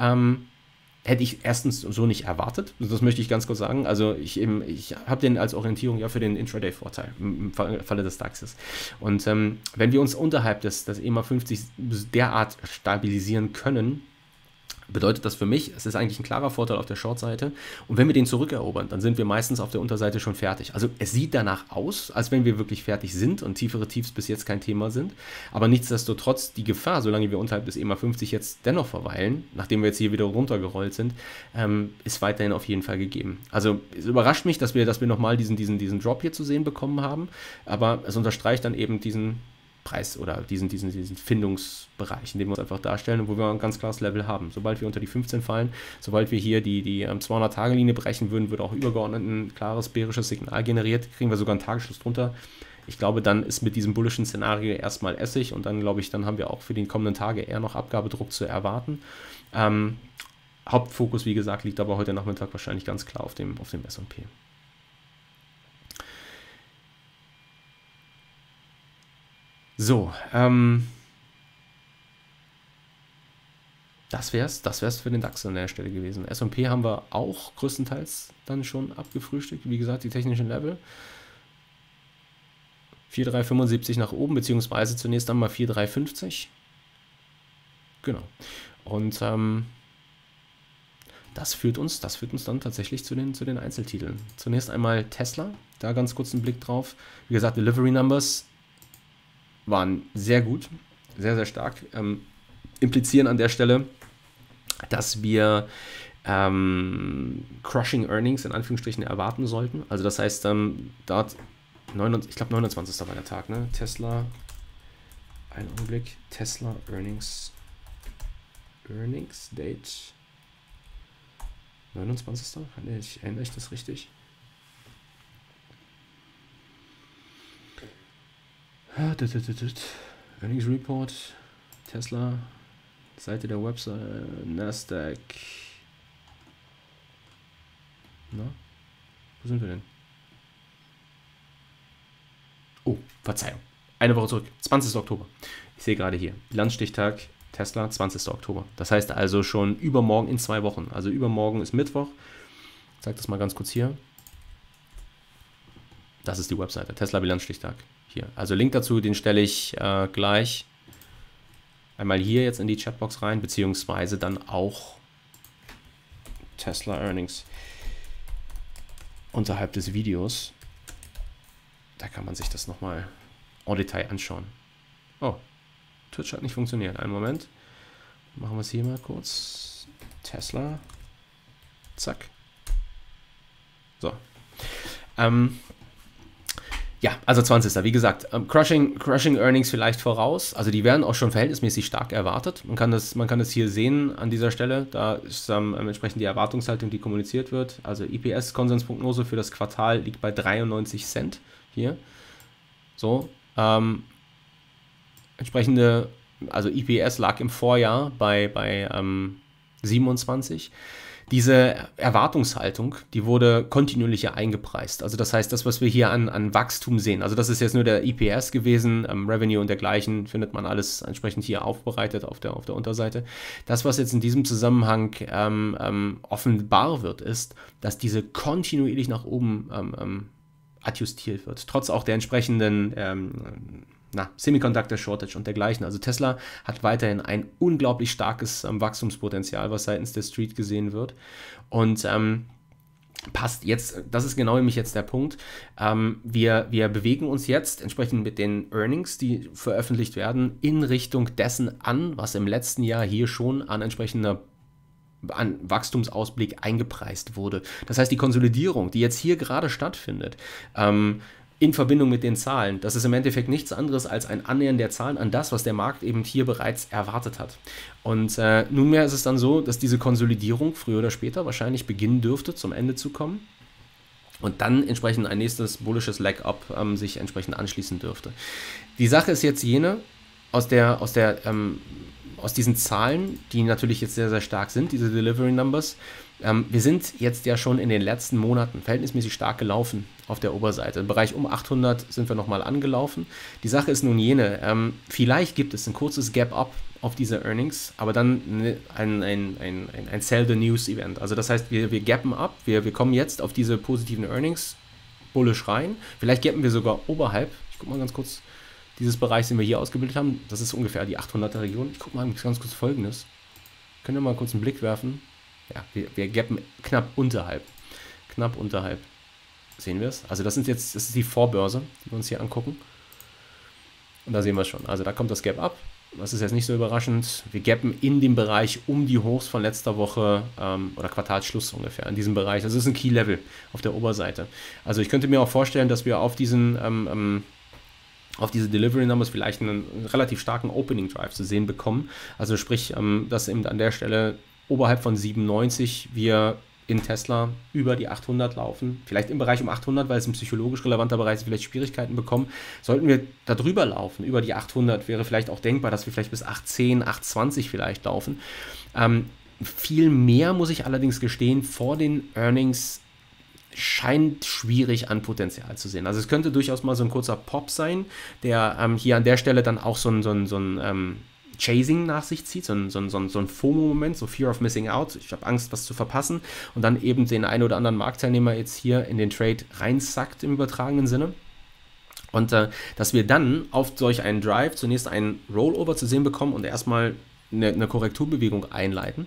hätte ich erstens so nicht erwartet. Das möchte ich ganz kurz sagen. Also ich habe den als Orientierung ja für den Intraday-Vorteil im Falle des DAXes. Und wenn wir uns unterhalb des EMA 50 derart stabilisieren können, bedeutet das für mich, es ist eigentlich ein klarer Vorteil auf der Short-Seite. Und wenn wir den zurückerobern, dann sind wir meistens auf der Unterseite schon fertig. Also es sieht danach aus, als wenn wir wirklich fertig sind und tiefere Tiefs bis jetzt kein Thema sind. Aber nichtsdestotrotz die Gefahr, solange wir unterhalb des EMA 50 jetzt dennoch verweilen, nachdem wir jetzt hier wieder runtergerollt sind, ist weiterhin auf jeden Fall gegeben. Also es überrascht mich, dass wir nochmal diesen Drop hier zu sehen bekommen haben. Aber es unterstreicht dann eben diesen Preis oder diesen Findungsbereich, in dem wir uns einfach darstellen und wo wir ein ganz klares Level haben. Sobald wir unter die 15 fallen, sobald wir hier die 200-Tage-Linie brechen würden, würde auch übergeordnet ein klares bärisches Signal generiert, kriegen wir sogar einen Tagesschluss drunter. Ich glaube, dann ist mit diesem bullischen Szenario erstmal Essig und dann glaube ich, dann haben wir auch für die kommenden Tage eher noch Abgabedruck zu erwarten. Hauptfokus, wie gesagt, liegt aber heute Nachmittag wahrscheinlich ganz klar auf dem S&P. So, das wär's für den DAX an der Stelle gewesen. S&P haben wir auch größtenteils dann schon abgefrühstückt. Wie gesagt, die technischen Level. 4,375 nach oben, beziehungsweise zunächst einmal 4,350. Genau. Und das führt uns dann tatsächlich zu den Einzeltiteln. Zunächst einmal Tesla, da ganz kurz einen Blick drauf. Wie gesagt, Delivery Numbers waren sehr gut, sehr, sehr stark. Implizieren an der Stelle, dass wir Crushing Earnings in Anführungsstrichen erwarten sollten. Also das heißt, dort, ich glaube 29. war der Tag, ne? Tesla, einen Augenblick, Tesla Earnings Date, 29. Erinnere ich das richtig? Earnings Report, Tesla, Seite der Website, Nasdaq. Na, wo sind wir denn? Oh, Verzeihung. Eine Woche zurück, 20. Oktober. Ich sehe gerade hier, Bilanzstichtag Tesla, 20. Oktober. Das heißt also schon übermorgen in 2 Wochen. Also übermorgen ist Mittwoch. Ich zeige das mal ganz kurz hier. Das ist die Webseite, Tesla Bilanzstichtag. Hier. Also Link dazu, den stelle ich gleich einmal hier jetzt in die Chatbox rein, beziehungsweise dann auch Tesla Earnings unterhalb des Videos. Da kann man sich das nochmal en Detail anschauen. Oh, Twitch hat nicht funktioniert. Einen Moment. Machen wir es hier mal kurz. Tesla. Zack. So. Ja, also 20. Wie gesagt, Crushing Earnings vielleicht voraus. Also die werden auch schon verhältnismäßig stark erwartet. Man kann das hier sehen an dieser Stelle. Da ist entsprechend die Erwartungshaltung, die kommuniziert wird. Also IPS-Konsensprognose für das Quartal liegt bei 93 Cent hier. So. Entsprechende, also IPS lag im Vorjahr bei 27. Diese Erwartungshaltung, die wurde kontinuierlich eingepreist. Also das heißt, das, was wir hier an Wachstum sehen, also das ist jetzt nur der EPS gewesen, Revenue und dergleichen, findet man alles entsprechend hier aufbereitet auf der Unterseite. Das, was jetzt in diesem Zusammenhang offenbar wird, ist, dass diese kontinuierlich nach oben adjustiert wird, trotz auch der entsprechenden Semiconductor Shortage und dergleichen. Also Tesla hat weiterhin ein unglaublich starkes Wachstumspotenzial, was seitens der Street gesehen wird. Und passt jetzt, das ist genau nämlich jetzt der Punkt. Wir bewegen uns jetzt entsprechend mit den Earnings, die veröffentlicht werden, in Richtung dessen an, was im letzten Jahr hier schon an entsprechender Wachstumsausblick eingepreist wurde. Das heißt, die Konsolidierung, die jetzt hier gerade stattfindet, in Verbindung mit den Zahlen, das ist im Endeffekt nichts anderes als ein Annähern der Zahlen an das, was der Markt eben hier bereits erwartet hat. Und nunmehr ist es dann so, dass diese Konsolidierung früher oder später wahrscheinlich beginnen dürfte, zum Ende zu kommen. Und dann entsprechend ein nächstes bullisches Leg-Up sich entsprechend anschließen dürfte. Die Sache ist jetzt jene, aus diesen Zahlen, die natürlich jetzt sehr, sehr stark sind, diese Delivery Numbers, wir sind jetzt ja schon in den letzten Monaten verhältnismäßig stark gelaufen auf der Oberseite. Im Bereich um 800 sind wir nochmal angelaufen. Die Sache ist nun jene, vielleicht gibt es ein kurzes Gap-Up auf diese Earnings, aber dann ein Sell the News Event. Also das heißt, wir gappen ab, wir kommen jetzt auf diese positiven Earnings bullish rein. Vielleicht gappen wir sogar oberhalb. Ich gucke mal ganz kurz, dieses Bereich, den wir hier ausgebildet haben, das ist ungefähr die 800er Region. Ich gucke mal ganz kurz Folgendes. Können wir mal kurz einen Blick werfen? Ja, wir gappen knapp unterhalb. Knapp unterhalb. Sehen wir es? Also das ist die Vorbörse, die wir uns hier angucken. Und da sehen wir es schon. Also da kommt das Gap ab. Das ist jetzt nicht so überraschend. Wir gappen in dem Bereich um die Hochs von letzter Woche oder Quartalsschluss ungefähr, in diesem Bereich. Das ist ein Key-Level auf der Oberseite. Also ich könnte mir auch vorstellen, dass wir auf diese Delivery Numbers vielleicht einen relativ starken Opening Drive zu sehen bekommen. Also sprich, dass eben an der Stelle oberhalb von 97 wir in Tesla über die 800 laufen, vielleicht im Bereich um 800, weil es ein psychologisch relevanter Bereich ist, vielleicht Schwierigkeiten bekommen. Sollten wir da drüber laufen, über die 800, wäre vielleicht auch denkbar, dass wir vielleicht bis 810, 820 vielleicht laufen. Viel mehr, muss ich allerdings gestehen, vor den Earnings scheint schwierig an Potenzial zu sehen. Also es könnte durchaus mal so ein kurzer Pop sein, der hier an der Stelle dann auch so ein Chasing nach sich zieht, so ein FOMO-Moment, so Fear of Missing Out, ich habe Angst, was zu verpassen und dann eben den einen oder anderen Marktteilnehmer jetzt hier in den Trade reinsackt im übertragenen Sinne. Und dass wir dann auf solch einen Drive zunächst einen Rollover zu sehen bekommen und erstmal eine Korrekturbewegung einleiten.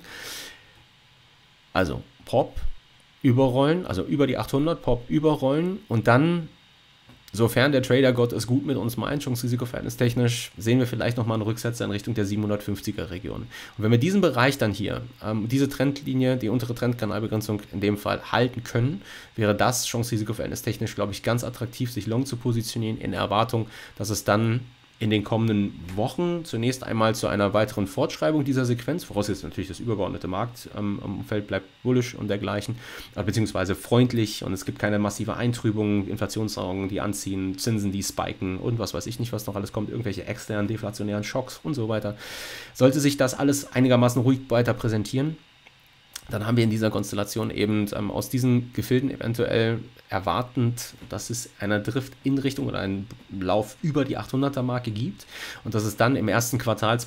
Also Pop, überrollen, also über die 800, Pop, überrollen und dann, sofern der Trader-Gott es gut mit uns meint, Chance-Risiko-Verhältnis-technisch, sehen wir vielleicht nochmal einen Rücksetzer in Richtung der 750er-Region. Und wenn wir diesen Bereich dann hier, diese Trendlinie, die untere Trendkanalbegrenzung in dem Fall halten können, wäre das Chance-Risiko-Verhältnis-technisch, glaube ich, ganz attraktiv, sich long zu positionieren, in der Erwartung, dass es dann in den kommenden Wochen zunächst einmal zu einer weiteren Fortschreibung dieser Sequenz, vorausgesetzt natürlich das übergeordnete Marktumfeld bleibt bullish und dergleichen, beziehungsweise freundlich und es gibt keine massive Eintrübung, Inflationssorgen, die anziehen, Zinsen, die spiken und was weiß ich nicht, was noch alles kommt, irgendwelche externen, deflationären Schocks und so weiter. Sollte sich das alles einigermaßen ruhig weiter präsentieren, dann haben wir in dieser Konstellation eben aus diesen Gefilden eventuell erwartend, dass es einer Drift in Richtung oder einen Lauf über die 800er-Marke gibt und dass es dann im ersten Quartal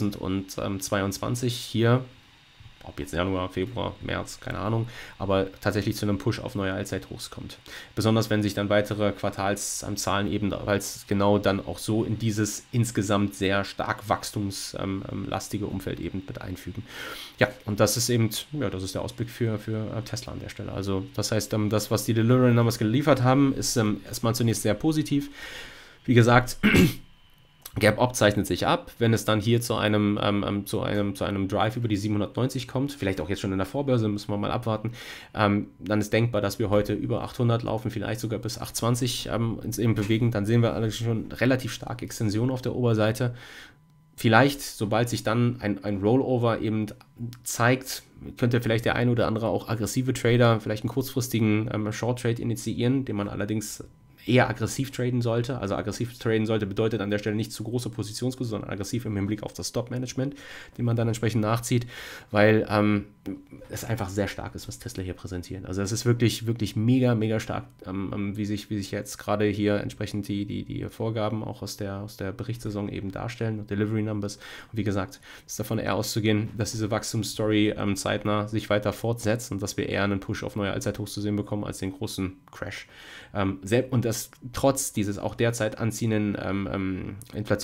2022 hier, ob jetzt Januar, Februar, März, keine Ahnung, aber tatsächlich zu einem Push auf neue Allzeithochs kommt. Besonders wenn sich dann weitere Quartalszahlen eben, weil es genau dann auch so in dieses insgesamt sehr stark wachstumslastige Umfeld eben mit einfügen. Ja, und das ist eben, ja, das ist der Ausblick für Tesla an der Stelle. Also das heißt, das, was die Delivery Numbers geliefert haben, ist erstmal zunächst sehr positiv. Wie gesagt, Gap-Up zeichnet sich ab, wenn es dann hier zu einem Drive über die 790 kommt, vielleicht auch jetzt schon in der Vorbörse, müssen wir mal abwarten, dann ist denkbar, dass wir heute über 800 laufen, vielleicht sogar bis 820 uns eben bewegen, dann sehen wir allerdings schon relativ starke Extension auf der Oberseite. Vielleicht, sobald sich dann ein Rollover eben zeigt, könnte vielleicht der ein oder andere auch aggressive Trader vielleicht einen kurzfristigen Short Trade initiieren, den man allerdings eher aggressiv traden sollte. Also aggressiv traden sollte bedeutet an der Stelle nicht zu große Positionsgröße, sondern aggressiv im Hinblick auf das Stop-Management, den man dann entsprechend nachzieht, weil es einfach sehr stark ist, was Tesla hier präsentiert. Also es ist wirklich, wirklich mega, mega stark, wie sich jetzt gerade hier entsprechend die Vorgaben auch aus der Berichtssaison eben darstellen und Delivery Numbers. Und wie gesagt, ist davon eher auszugehen, dass diese Wachstumsstory zeitnah sich weiter fortsetzt und dass wir eher einen Push auf neue Allzeithochs zu sehen bekommen als den großen Crash. Und das trotz dieses auch derzeit anziehenden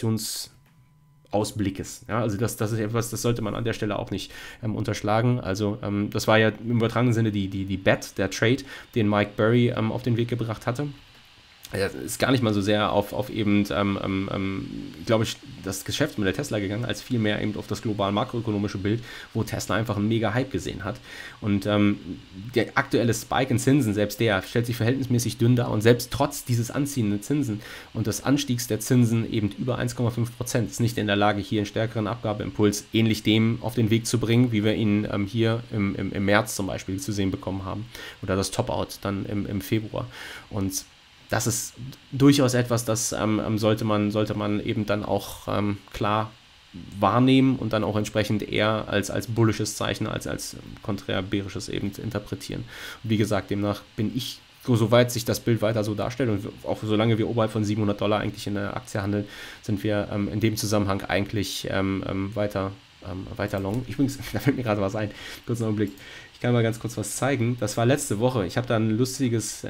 Inflationsausblickes. Ja, also das ist etwas, das sollte man an der Stelle auch nicht unterschlagen. Also das war ja im übertragenen Sinne die Bet, der Trade, den Mike Burry auf den Weg gebracht hatte. Ist gar nicht mal so sehr auf eben, glaube ich, das Geschäftsmodell Tesla gegangen, als vielmehr eben auf das global makroökonomische Bild, wo Tesla einfach einen mega Hype gesehen hat. Und der aktuelle Spike in Zinsen, selbst der stellt sich verhältnismäßig dünn dar und selbst trotz dieses anziehenden Zinsen und des Anstiegs der Zinsen eben über 1,5% ist nicht in der Lage, hier einen stärkeren Abgabeimpuls ähnlich dem auf den Weg zu bringen, wie wir ihn hier im März zum Beispiel zu sehen bekommen haben. Oder das Top-Out dann im Februar. Und das ist durchaus etwas, das sollte man eben dann auch klar wahrnehmen und dann auch entsprechend eher als bullisches Zeichen, als konträr bärisches eben interpretieren. Und wie gesagt, demnach bin ich, soweit sich das Bild weiter so darstellt und auch solange wir oberhalb von $700 eigentlich in der Aktie handeln, sind wir in dem Zusammenhang eigentlich weiter long. Übrigens, da fällt mir gerade was ein, kurzen Augenblick. Ich kann mal ganz kurz was zeigen. Das war letzte Woche. Ich habe da ein lustiges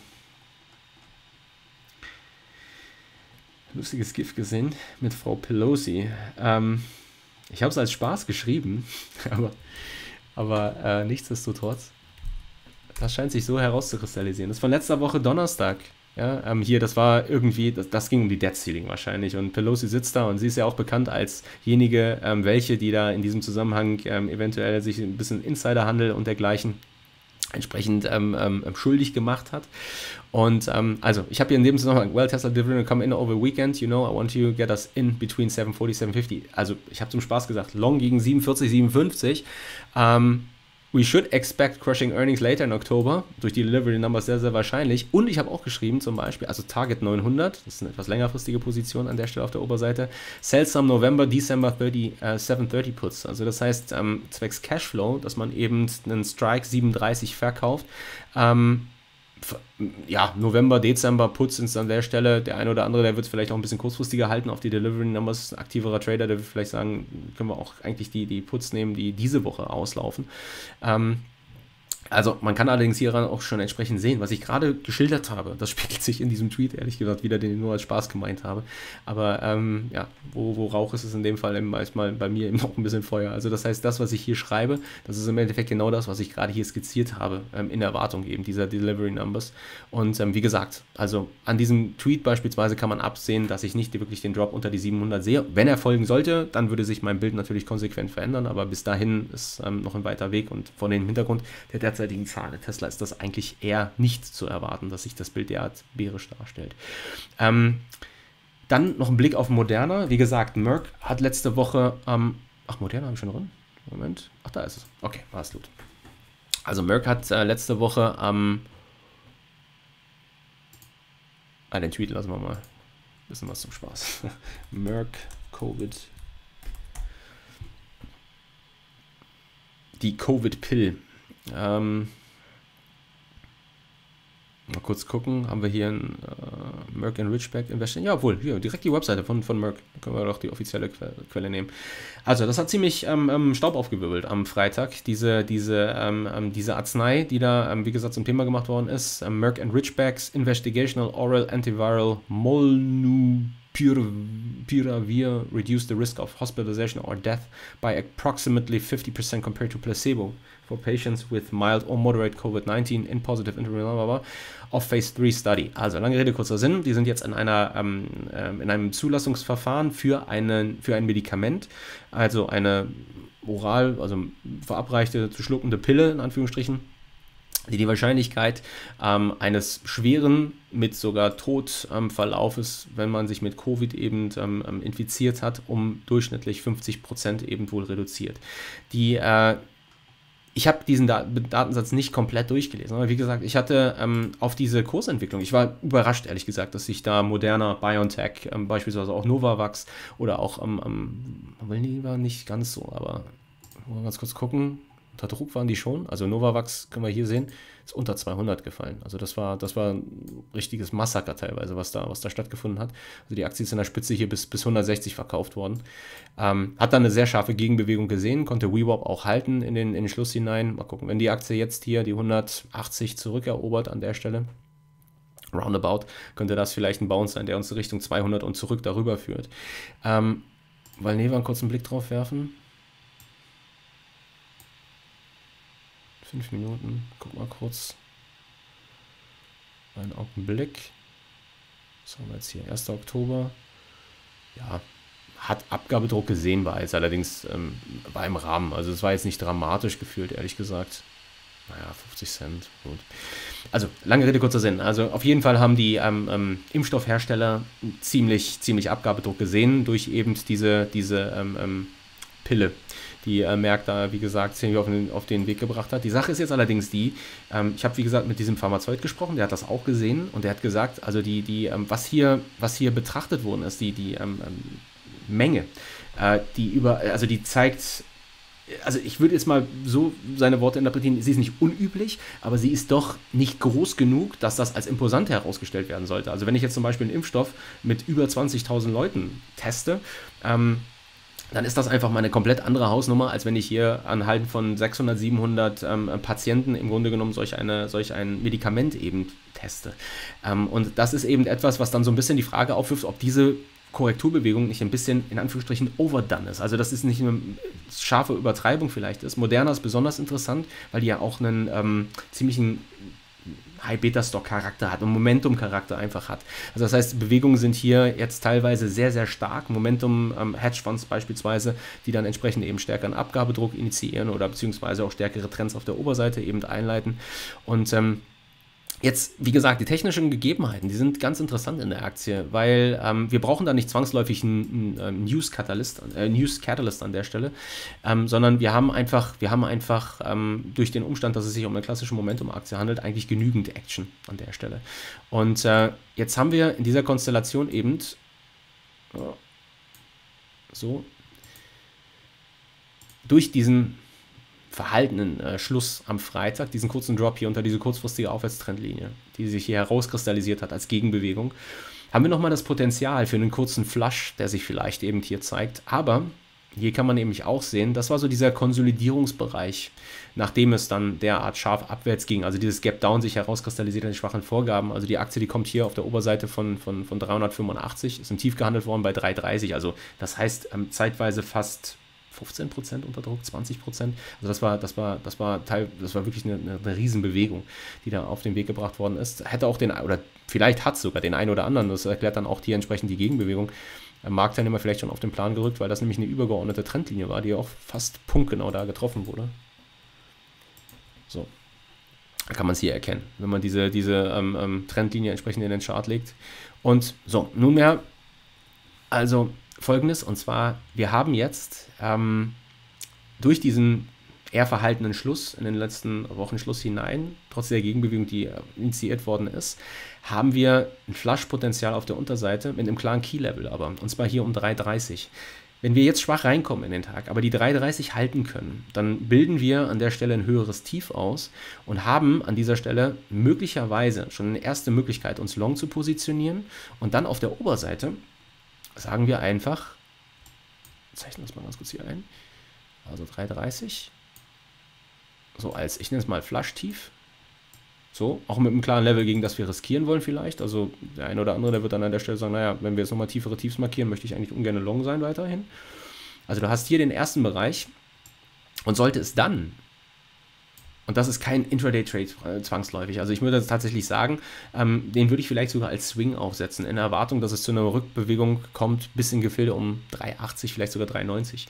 GIF gesehen mit Frau Pelosi. Ich habe es als Spaß geschrieben, aber nichtsdestotrotz, das scheint sich so herauszukristallisieren. Das ist von letzter Woche Donnerstag. Ja, hier, das war irgendwie, das ging um die Debt Ceiling wahrscheinlich und Pelosi sitzt da und sie ist ja auch bekannt als jenige, die da in diesem Zusammenhang eventuell sich ein bisschen Insiderhandel und dergleichen entsprechend schuldig gemacht hat. Und also, ich habe hier in dem Zusammenhang, well, Tesla dividend come in over the weekend, you know, I want you to get us in between 740, 750. Also, ich habe zum Spaß gesagt, long gegen 47, 57. We should expect crushing earnings later in October. Durch die Delivery Numbers sehr, sehr wahrscheinlich. Und ich habe auch geschrieben, zum Beispiel, also Target 900, das ist eine etwas längerfristige Position an der Stelle auf der Oberseite. Sell some November, December 730 Puts. Also das heißt, zwecks Cashflow, dass man eben einen Strike 37 verkauft. ja, November, Dezember Puts sind an der Stelle. Der eine oder andere, der wird es vielleicht auch ein bisschen kurzfristiger halten auf die Delivery Numbers. Ein aktiverer Trader, der wird vielleicht sagen, können wir auch eigentlich die Puts nehmen, die diese Woche auslaufen. Also man kann allerdings hier auch schon entsprechend sehen, was ich gerade geschildert habe. Das spiegelt sich in diesem Tweet, ehrlich gesagt, wieder, den ich nur als Spaß gemeint habe. Aber ja, wo Rauch ist, ist in dem Fall manchmal bei mir eben auch ein bisschen Feuer. Also das heißt, das, was ich hier schreibe, das ist im Endeffekt genau das, was ich gerade hier skizziert habe, in Erwartung eben dieser Delivery Numbers. Und wie gesagt, also an diesem Tweet beispielsweise kann man absehen, dass ich nicht wirklich den Drop unter die 700 sehe. Wenn er folgen sollte, dann würde sich mein Bild natürlich konsequent verändern, aber bis dahin ist noch ein weiter Weg und vor dem Hintergrund der derzeitigen Zahlen der Tesla ist das eigentlich eher nicht zu erwarten, dass sich das Bild derart bärisch darstellt. Dann noch ein Blick auf Moderna. Wie gesagt, Merck hat letzte Woche, Moderna habe ich schon drin? Moment. Ach, da ist es. Okay, war es gut. Also Merck hat letzte Woche den Tweet lassen wir mal. Bisschen was zum Spaß. Merck, Covid. Die Covid-Pill. Mal kurz gucken, haben wir hier ein Merck Ridgeback Investing? Ja, wohl, hier, direkt die Webseite von Merck. Da können wir doch die offizielle Quelle nehmen. Also, das hat ziemlich Staub aufgewirbelt am Freitag. Diese Arznei, die da, wie gesagt, zum Thema gemacht worden ist. Merck Ridgebacks Investigational Oral Antiviral Molnupiravir reduced the risk of hospitalization or death by approximately 50% compared to placebo for patients with mild or moderate COVID-19 in positive interim of Phase 3 Study. Also lange Rede, kurzer Sinn, die sind jetzt in einem Zulassungsverfahren für ein Medikament, also eine oral, also verabreichte, zu schluckende Pille, in Anführungsstrichen, die Wahrscheinlichkeit eines schweren, mit sogar Todverlaufes, wenn man sich mit Covid eben infiziert hat, um durchschnittlich 50% eben wohl reduziert. Ich habe diesen Datensatz nicht komplett durchgelesen, aber wie gesagt, ich hatte auf diese Kursentwicklung, ich war überrascht, ehrlich gesagt, dass sich da Moderna, BioNTech, beispielsweise auch Novavax oder auch war nicht ganz so, aber mal ganz kurz gucken, unter Druck waren die schon, also Novavax können wir hier sehen, ist unter 200 gefallen, also das war ein richtiges Massaker teilweise, was da stattgefunden hat, also die Aktie ist in der Spitze hier bis 160 verkauft worden, hat dann eine sehr scharfe Gegenbewegung gesehen, konnte VWAP auch halten in den Schluss hinein, mal gucken, wenn die Aktie jetzt hier die 180 zurückerobert an der Stelle, roundabout, könnte das vielleicht ein Bounce sein, der uns Richtung 200 und zurück darüber führt. Valneva einen kurzen Blick drauf werfen. 5 Minuten, guck mal kurz. Einen Augenblick. Was haben wir jetzt hier? 1. Oktober. Ja, hat Abgabedruck gesehen, war jetzt allerdings war im Rahmen. Also es war jetzt nicht dramatisch gefühlt, ehrlich gesagt. Naja, 50 Cent, gut. Also, lange Rede, kurzer Sinn. Also auf jeden Fall haben die Impfstoffhersteller ziemlich Abgabedruck gesehen durch eben diese Pille, die Merck da, wie gesagt, ziemlich auf den Weg gebracht hat. Die Sache ist jetzt allerdings die, ich habe, wie gesagt, mit diesem Pharmazeut gesprochen, der hat das auch gesehen und der hat gesagt, also was hier betrachtet worden ist, die Menge, die zeigt, also ich würde jetzt mal so seine Worte interpretieren, sie ist nicht unüblich, aber sie ist doch nicht groß genug, dass das als imposant herausgestellt werden sollte. Also wenn ich jetzt zum Beispiel einen Impfstoff mit über 20.000 Leuten teste, dann ist das einfach mal eine komplett andere Hausnummer, als wenn ich hier anhand von 600, 700 Patienten im Grunde genommen solch ein Medikament eben teste. Und das ist eben etwas, was dann so ein bisschen die Frage aufwirft, ob diese Korrekturbewegung nicht ein bisschen in Anführungsstrichen overdone ist. Also dass es nicht eine scharfe Übertreibung vielleicht ist. Moderna ist besonders interessant, weil die ja auch einen ziemlichen High-Beta-Stock-Charakter hat und Momentum-Charakter einfach hat. Also das heißt, Bewegungen sind hier jetzt teilweise sehr, sehr stark. Momentum-Hedgefonds beispielsweise, die dann entsprechend eben stärkeren Abgabedruck initiieren oder beziehungsweise auch stärkere Trends auf der Oberseite eben einleiten. Und jetzt, wie gesagt, die technischen Gegebenheiten, die sind ganz interessant in der Aktie, weil wir brauchen da nicht zwangsläufig einen News Catalyst an der Stelle, sondern wir haben einfach durch den Umstand, dass es sich um eine klassische Momentum-Aktie handelt, eigentlich genügend Action an der Stelle. Und jetzt haben wir in dieser Konstellation eben durch diesen verhaltenen Schluss am Freitag, diesen kurzen Drop hier unter diese kurzfristige Aufwärtstrendlinie, die sich hier herauskristallisiert hat als Gegenbewegung, haben wir nochmal das Potenzial für einen kurzen Flush, der sich vielleicht eben hier zeigt. Aber hier kann man nämlich auch sehen, das war so dieser Konsolidierungsbereich, nachdem es dann derart scharf abwärts ging, also dieses Gap Down sich herauskristallisiert an den schwachen Vorgaben. Also die Aktie, die kommt hier auf der Oberseite von 385, ist im Tief gehandelt worden bei 330, also das heißt zeitweise fast 15% unter Druck, 20%. Also das war wirklich eine Riesenbewegung, die da auf den Weg gebracht worden ist. Hätte auch oder vielleicht hat sogar den einen oder anderen, das erklärt dann auch hier entsprechend die Gegenbewegung, Marktteilnehmer vielleicht schon auf den Plan gerückt, weil das nämlich eine übergeordnete Trendlinie war, die auch fast punktgenau da getroffen wurde. So, da kann man es hier erkennen, wenn man diese Trendlinie entsprechend in den Chart legt. Und so, nunmehr, also Folgendes, und zwar, wir haben jetzt durch diesen eher verhaltenen Schluss in den letzten Wochen Schluss hinein, trotz der Gegenbewegung, die initiiert worden ist, haben wir ein Flush-Potenzial auf der Unterseite mit einem klaren Key-Level aber, und zwar hier um 3,30. Wenn wir jetzt schwach reinkommen in den Tag, aber die 3,30 halten können, dann bilden wir an der Stelle ein höheres Tief aus und haben an dieser Stelle möglicherweise schon eine erste Möglichkeit, uns long zu positionieren, und dann auf der Oberseite sagen wir einfach, zeichnen wir das mal ganz kurz hier ein, also 3,30, so als, ich nenne es mal Flush-Tief, so, auch mit einem klaren Level, gegen das wir riskieren wollen vielleicht, also der eine oder andere, der wird dann an der Stelle sagen, naja, wenn wir jetzt nochmal tiefere Tiefs markieren, möchte ich eigentlich ungern long sein weiterhin. Also du hast hier den ersten Bereich, und sollte es dann, und das ist kein Intraday-Trade zwangsläufig, also ich würde jetzt tatsächlich sagen, den würde ich vielleicht sogar als Swing aufsetzen, in der Erwartung, dass es zu einer Rückbewegung kommt, bis in Gefilde um 3,80, vielleicht sogar 3,90.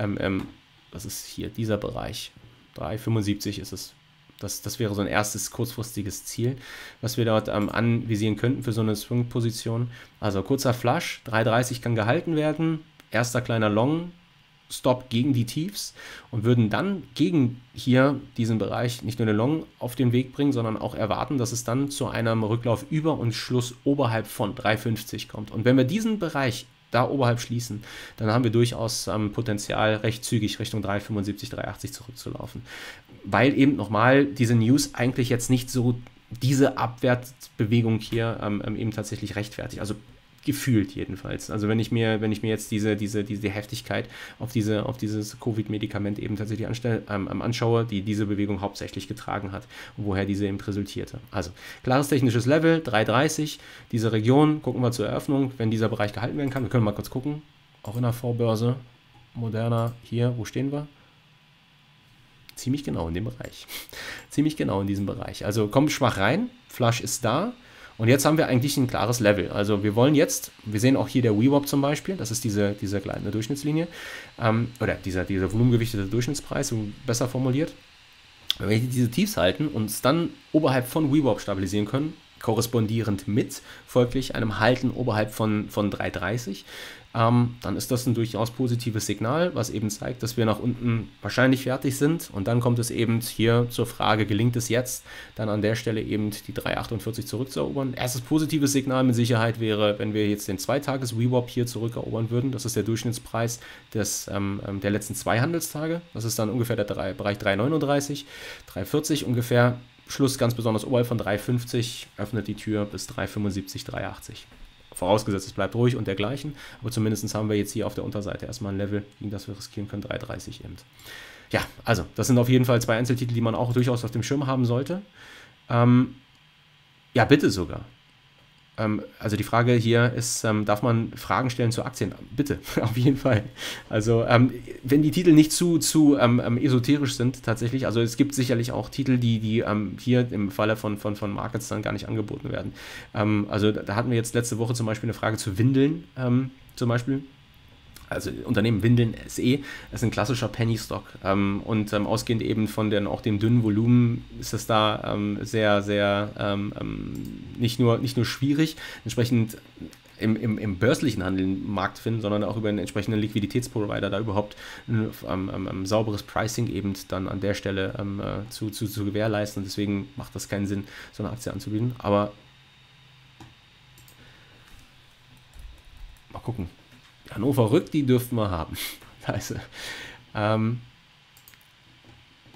Das ist hier dieser Bereich, 3,75 ist es. Das wäre so ein erstes kurzfristiges Ziel, was wir dort anvisieren könnten für so eine Swing-Position. Also kurzer Flush, 3,30 kann gehalten werden, erster kleiner Long, Stop gegen die Tiefs, und würden dann gegen hier diesen Bereich nicht nur eine Long auf den Weg bringen, sondern auch erwarten, dass es dann zu einem Rücklauf über und Schluss oberhalb von 3,50 kommt. Und wenn wir diesen Bereich da oberhalb schließen, dann haben wir durchaus Potenzial, recht zügig Richtung 3,75, 3,80 zurückzulaufen. Weil eben nochmal diese News eigentlich jetzt nicht so diese Abwärtsbewegung hier eben tatsächlich rechtfertigt. Also gefühlt jedenfalls. Also wenn ich mir jetzt diese Heftigkeit auf dieses Covid-Medikament eben tatsächlich anschaue, die diese Bewegung hauptsächlich getragen hat und woher diese eben resultierte. Also klares technisches Level, 3,30, diese Region, gucken wir zur Eröffnung, wenn dieser Bereich gehalten werden kann. Wir können mal kurz gucken, auch in der Vorbörse, Moderna, hier, wo stehen wir? Ziemlich genau in dem Bereich. Ziemlich genau in diesem Bereich. Also kommt schwach rein, Flush ist da. Und jetzt haben wir eigentlich ein klares Level. Also wir wollen jetzt, wir sehen auch hier der VWAP zum Beispiel, das ist diese gleitende Durchschnittslinie, oder dieser volumengewichtete Durchschnittspreis, so besser formuliert. Wenn wir diese Tiefs halten und uns dann oberhalb von VWAP stabilisieren können, korrespondierend mit folglich einem Halten oberhalb von 3,30, dann ist das ein durchaus positives Signal, was eben zeigt, dass wir nach unten wahrscheinlich fertig sind, und dann kommt es eben hier zur Frage, gelingt es jetzt, dann an der Stelle eben die 3,48 zurückzuerobern. Erstes positives Signal mit Sicherheit wäre, wenn wir jetzt den 2-Tages-VWAP hier zurückerobern würden, das ist der Durchschnittspreis der letzten 2 Handelstage, das ist dann ungefähr der Bereich 3,39, 3,40 ungefähr, Schluss ganz besonders oberhalb von 3,50, öffnet die Tür bis 3,75, 3,80. Vorausgesetzt, es bleibt ruhig und dergleichen, aber zumindest haben wir jetzt hier auf der Unterseite erstmal ein Level, gegen das wir riskieren können, 3,30 eben. Ja, also das sind auf jeden Fall 2 Einzeltitel, die man auch durchaus auf dem Schirm haben sollte. Ja, bitte sogar. Also die Frage hier ist, darf man Fragen stellen zu Aktien? Bitte, auf jeden Fall. Also wenn die Titel nicht zu esoterisch sind tatsächlich, also es gibt sicherlich auch Titel, die hier im Falle von Markets dann gar nicht angeboten werden. Also da hatten wir jetzt letzte Woche zum Beispiel eine Frage zu Windeln zum Beispiel. Also Unternehmen Windeln SE, das ist ein klassischer Penny-Stock und ausgehend eben von auch dem dünnen Volumen ist es da sehr, sehr nicht nur schwierig, entsprechend im börslichen Handel einen Markt finden, sondern auch über einen entsprechenden Liquiditätsprovider da überhaupt ein sauberes Pricing eben dann an der Stelle zu gewährleisten, und deswegen macht das keinen Sinn, so eine Aktie anzubieten, aber mal gucken. Hannover Rück, die dürften wir haben. Also,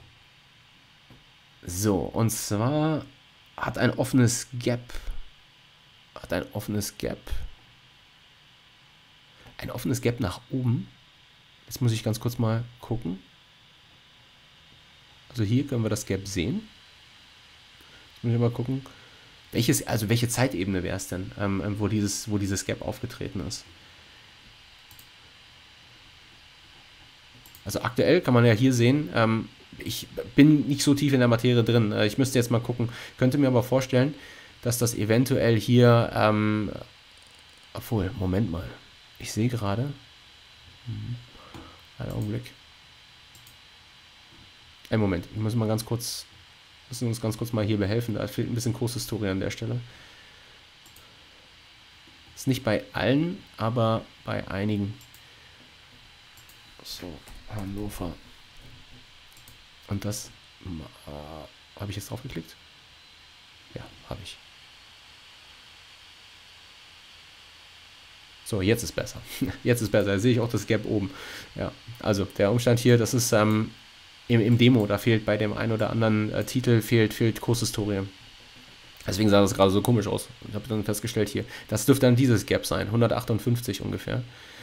So, und zwar hat ein offenes Gap, ein offenes Gap nach oben. Jetzt muss ich ganz kurz mal gucken. Also hier können wir das Gap sehen. Jetzt muss ich mal gucken. Welche Zeitebene wäre es denn, wo dieses Gap aufgetreten ist? Also aktuell kann man ja hier sehen, ich bin nicht so tief in der Materie drin. Ich müsste jetzt mal gucken. Könnte mir aber vorstellen, dass das eventuell hier, obwohl, Moment mal. Ich sehe gerade. Einen Augenblick. Einen Moment, ich muss mal ganz kurz, müssen uns ganz kurz mal hier behelfen. Da fehlt ein bisschen Kurshistorie an der Stelle. Ist nicht bei allen, aber bei einigen. So, Hannover. Und das habe ich jetzt drauf geklickt? Ja, habe ich. So, jetzt ist besser. Jetzt ist besser. Da sehe ich auch das Gap oben. Ja, also der Umstand hier, das ist im Demo, da fehlt bei dem einen oder anderen Titel fehlt Kurshistorie. Deswegen sah das gerade so komisch aus. Ich habe dann festgestellt hier, das dürfte dann dieses Gap sein, 158 ungefähr.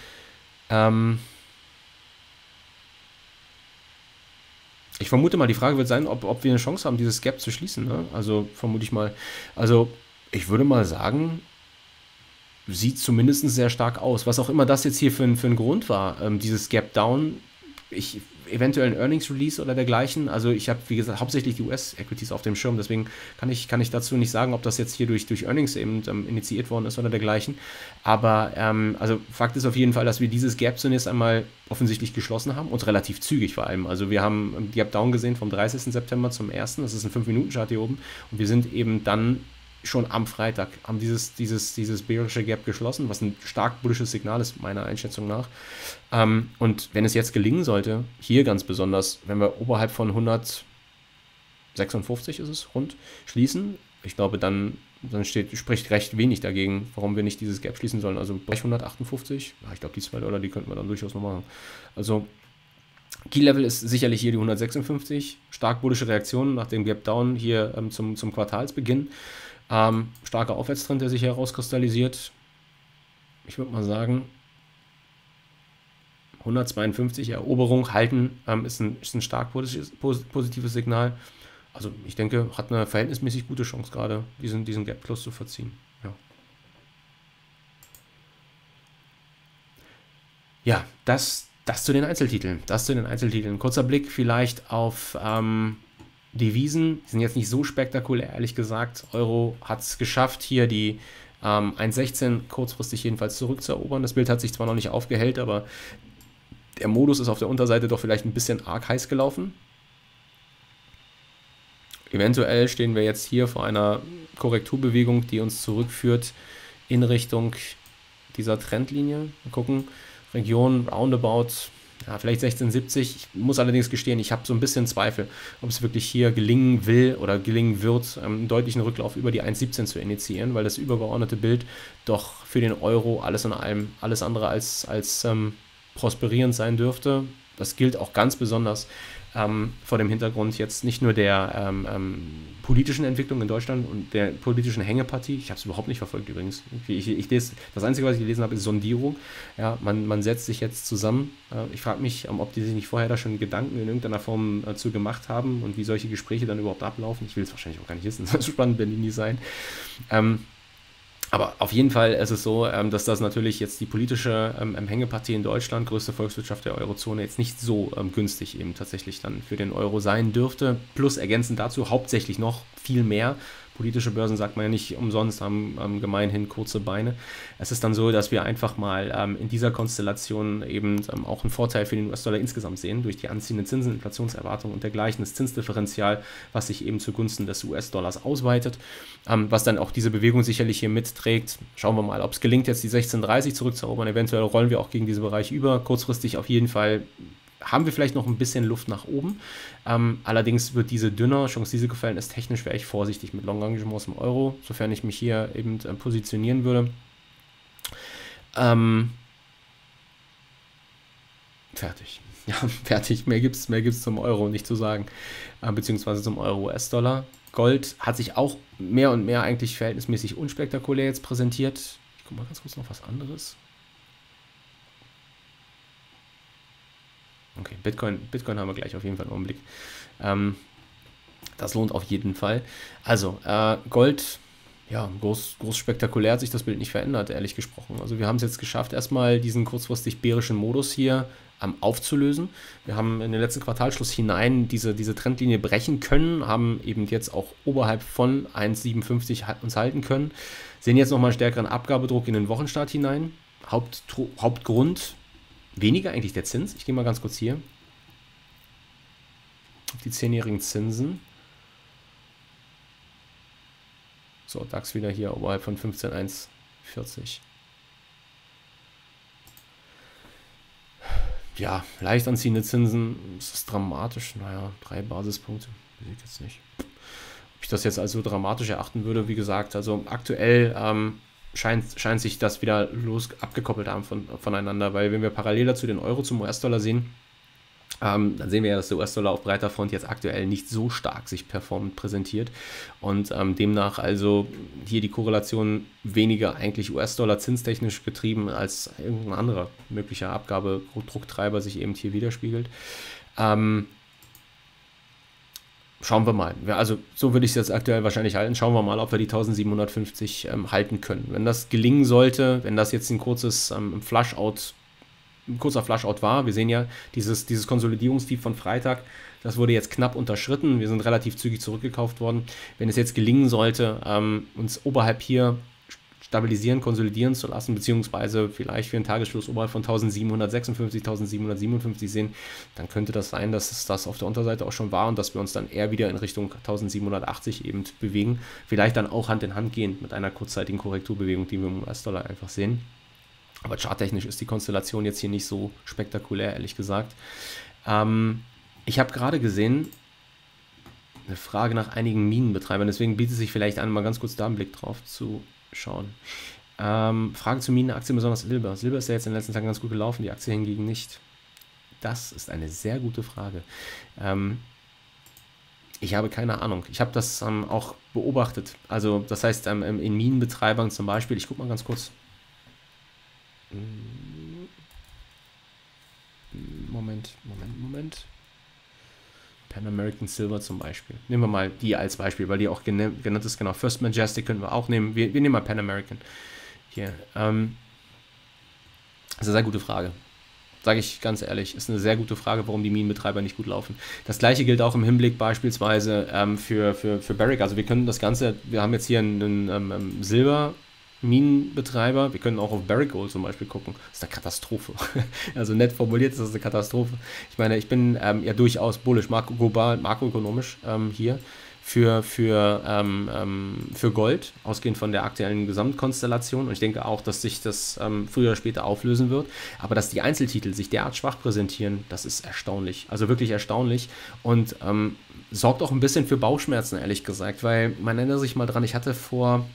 Ich vermute mal, die Frage wird sein, ob wir eine Chance haben, dieses Gap zu schließen. Ne? Also vermute ich mal. Also ich würde mal sagen, sieht zumindest sehr stark aus. Was auch immer das jetzt hier für ein Grund war, dieses Gap Down, eventuell ein Earnings Release oder dergleichen. Also ich habe, wie gesagt, hauptsächlich die US-Equities auf dem Schirm, deswegen kann ich dazu nicht sagen, ob das jetzt hier durch Earnings eben initiiert worden ist oder dergleichen. Aber also Fakt ist auf jeden Fall, dass wir dieses Gap zunächst einmal offensichtlich geschlossen haben und relativ zügig vor allem. Also wir haben Gap Down gesehen vom 30. September zum 1. Das ist ein 5-Minuten-Chart hier oben und wir sind eben dann schon am Freitag haben dieses bearische Gap geschlossen, was ein stark bullisches Signal ist, meiner Einschätzung nach. Und wenn es jetzt gelingen sollte, hier ganz besonders, wenn wir oberhalb von 156 ist es rund, schließen, ich glaube, dann spricht recht wenig dagegen, warum wir nicht dieses Gap schließen sollen. Also bei 158, ja, ich glaube, die $2, die könnten wir dann durchaus noch machen. Also Key-Level ist sicherlich hier die 156, stark bullische Reaktion nach dem Gap Down hier zum Quartalsbeginn. Starker Aufwärtstrend, der sich herauskristallisiert. Ich würde mal sagen, 152 Eroberung halten ist ein stark positives Signal. Also ich denke, hat eine verhältnismäßig gute Chance gerade, diesen Gap Close zu verziehen. Ja, das zu den Einzeltiteln. Kurzer Blick vielleicht auf Devisen, die sind jetzt nicht so spektakulär, ehrlich gesagt. Euro hat es geschafft, hier die 1,16 kurzfristig jedenfalls zurückzuerobern. Das Bild hat sich zwar noch nicht aufgehellt, aber der Modus ist auf der Unterseite doch vielleicht ein bisschen arg heiß gelaufen. Eventuell stehen wir jetzt hier vor einer Korrekturbewegung, die uns zurückführt in Richtung dieser Trendlinie. Mal gucken, Region roundabout, ja, vielleicht 16,70. Ich muss allerdings gestehen, ich habe so ein bisschen Zweifel, ob es wirklich hier gelingen will oder gelingen wird, einen deutlichen Rücklauf über die 1,17 zu initiieren, weil das übergeordnete Bild doch für den Euro alles in allem alles andere als prosperierend sein dürfte. Das gilt auch ganz besonders vor dem Hintergrund jetzt nicht nur der politischen Entwicklung in Deutschland und der politischen Hängepartie. Ich habe es überhaupt nicht verfolgt übrigens. Ich lese, das Einzige, was ich gelesen habe, ist Sondierung. Ja, man setzt sich jetzt zusammen. Ich frage mich, ob die sich nicht vorher da schon Gedanken in irgendeiner Form zu gemacht haben und wie solche Gespräche dann überhaupt ablaufen. Ich will es wahrscheinlich auch gar nicht wissen. Das soll spannend, wenn die nie sein. Aber auf jeden Fall ist es so, dass das natürlich jetzt die politische Hängepartie in Deutschland, größte Volkswirtschaft der Eurozone, jetzt nicht so günstig eben tatsächlich dann für den Euro sein dürfte. Plus ergänzend dazu hauptsächlich noch viel mehr. Politische Börsen, sagt man ja nicht umsonst, haben gemeinhin kurze Beine. Es ist dann so, dass wir einfach mal in dieser Konstellation eben auch einen Vorteil für den US-Dollar insgesamt sehen, durch die anziehenden Zinsen, Inflationserwartungen und dergleichen, das Zinsdifferenzial, was sich eben zugunsten des US-Dollars ausweitet, was dann auch diese Bewegung sicherlich hier mitträgt. Schauen wir mal, ob es gelingt, jetzt die 16,30 zurückzuerobern. Eventuell rollen wir auch gegen diese Bereiche über. Kurzfristig auf jeden Fall haben wir vielleicht noch ein bisschen Luft nach oben. Allerdings wird diese dünner. Chance-Risiko-Verhältnis technisch wäre ich vorsichtig mit Long-Engagements im Euro, sofern ich mich hier eben positionieren würde. fertig. Ja, fertig. Mehr gibt's zum Euro nicht zu sagen. Beziehungsweise zum Euro-US-Dollar. Gold hat sich auch mehr und mehr eigentlich verhältnismäßig unspektakulär jetzt präsentiert. Ich gucke mal ganz kurz noch was anderes. Okay, Bitcoin haben wir gleich auf jeden Fall noch im Blick. Das lohnt auf jeden Fall. Also, Gold, ja, groß spektakulär hat sich das Bild nicht verändert, ehrlich gesprochen. Also wir haben es jetzt geschafft, erstmal diesen kurzfristig bärischen Modus hier aufzulösen. Wir haben in den letzten Quartalschluss hinein diese Trendlinie brechen können, haben eben jetzt auch oberhalb von 1,57 uns halten können, sehen jetzt nochmal einen stärkeren Abgabedruck in den Wochenstart hinein. Hauptgrund, weniger eigentlich der Zins. Ich gehe mal ganz kurz hier auf die 10-jährigen Zinsen. So, DAX wieder hier oberhalb von 15,140. Ja, leicht anziehende Zinsen, ist das dramatisch? Naja, 3 Basispunkte, weiß ich jetzt nicht. Ob ich das jetzt als so dramatisch erachten würde, wie gesagt, also aktuell scheint sich das wieder abgekoppelt haben voneinander, weil wenn wir parallel dazu den Euro zum US-Dollar sehen, dann sehen wir ja, dass der US-Dollar auf breiter Front jetzt aktuell nicht so stark sich performant präsentiert und demnach also hier die Korrelation weniger eigentlich US-Dollar zinstechnisch getrieben als irgendein anderer möglicher Abgabedrucktreiber sich eben hier widerspiegelt. Schauen wir mal. Ja, also so würde ich es jetzt aktuell wahrscheinlich halten. Schauen wir mal, ob wir die 1750 halten können. Wenn das gelingen sollte, wenn das jetzt ein kurzer Flushout war. Wir sehen ja, dieses Konsolidierungstief von Freitag, das wurde jetzt knapp unterschritten. Wir sind relativ zügig zurückgekauft worden. Wenn es jetzt gelingen sollte, uns oberhalb hier stabilisieren, konsolidieren zu lassen, beziehungsweise vielleicht für einen Tagesschluss oberhalb von 1756, 1757 sehen, dann könnte das sein, dass es das auf der Unterseite auch schon war und dass wir uns dann eher wieder in Richtung 1780 eben bewegen. Vielleicht dann auch Hand in Hand gehen mit einer kurzzeitigen Korrekturbewegung, die wir im US-Dollar einfach sehen. Aber charttechnisch ist die Konstellation jetzt hier nicht so spektakulär, ehrlich gesagt. Ich habe gerade gesehen, eine Frage nach einigen Minenbetreibern, deswegen bietet es sich vielleicht an, mal ganz kurz da einen Blick drauf zu schauen. Frage zu Minenaktien, besonders Silber. Silber ist ja jetzt in den letzten Tagen ganz gut gelaufen, die Aktie hingegen nicht. Das ist eine sehr gute Frage. Ich habe keine Ahnung. Ich habe das auch beobachtet. Also das heißt, in Minenbetreibern zum Beispiel, ich gucke mal ganz kurz. Moment. Pan American Silver zum Beispiel. Nehmen wir mal die als Beispiel, weil die auch genannt ist. Genau, First Majestic können wir auch nehmen. Wir nehmen mal Pan American. Hier. Das ist eine sehr gute Frage. Sage ich ganz ehrlich, ist eine sehr gute Frage, warum die Minenbetreiber nicht gut laufen. Das gleiche gilt auch im Hinblick beispielsweise für Barrick. Also wir können das Ganze, wir haben jetzt hier einen Silber-Minenbetreiber, wir können auch auf Barrick Gold zum Beispiel gucken. Das ist eine Katastrophe. Also nett formuliert ist das eine Katastrophe. Ich meine, ich bin ja durchaus bullish, global, makroökonomisch hier für Gold, ausgehend von der aktuellen Gesamtkonstellation. Und ich denke auch, dass sich das früher oder später auflösen wird. Aber dass die Einzeltitel sich derart schwach präsentieren, das ist erstaunlich. Also wirklich erstaunlich. Und sorgt auch ein bisschen für Bauchschmerzen, ehrlich gesagt. Weil man erinnert sich mal dran, ich hatte vor,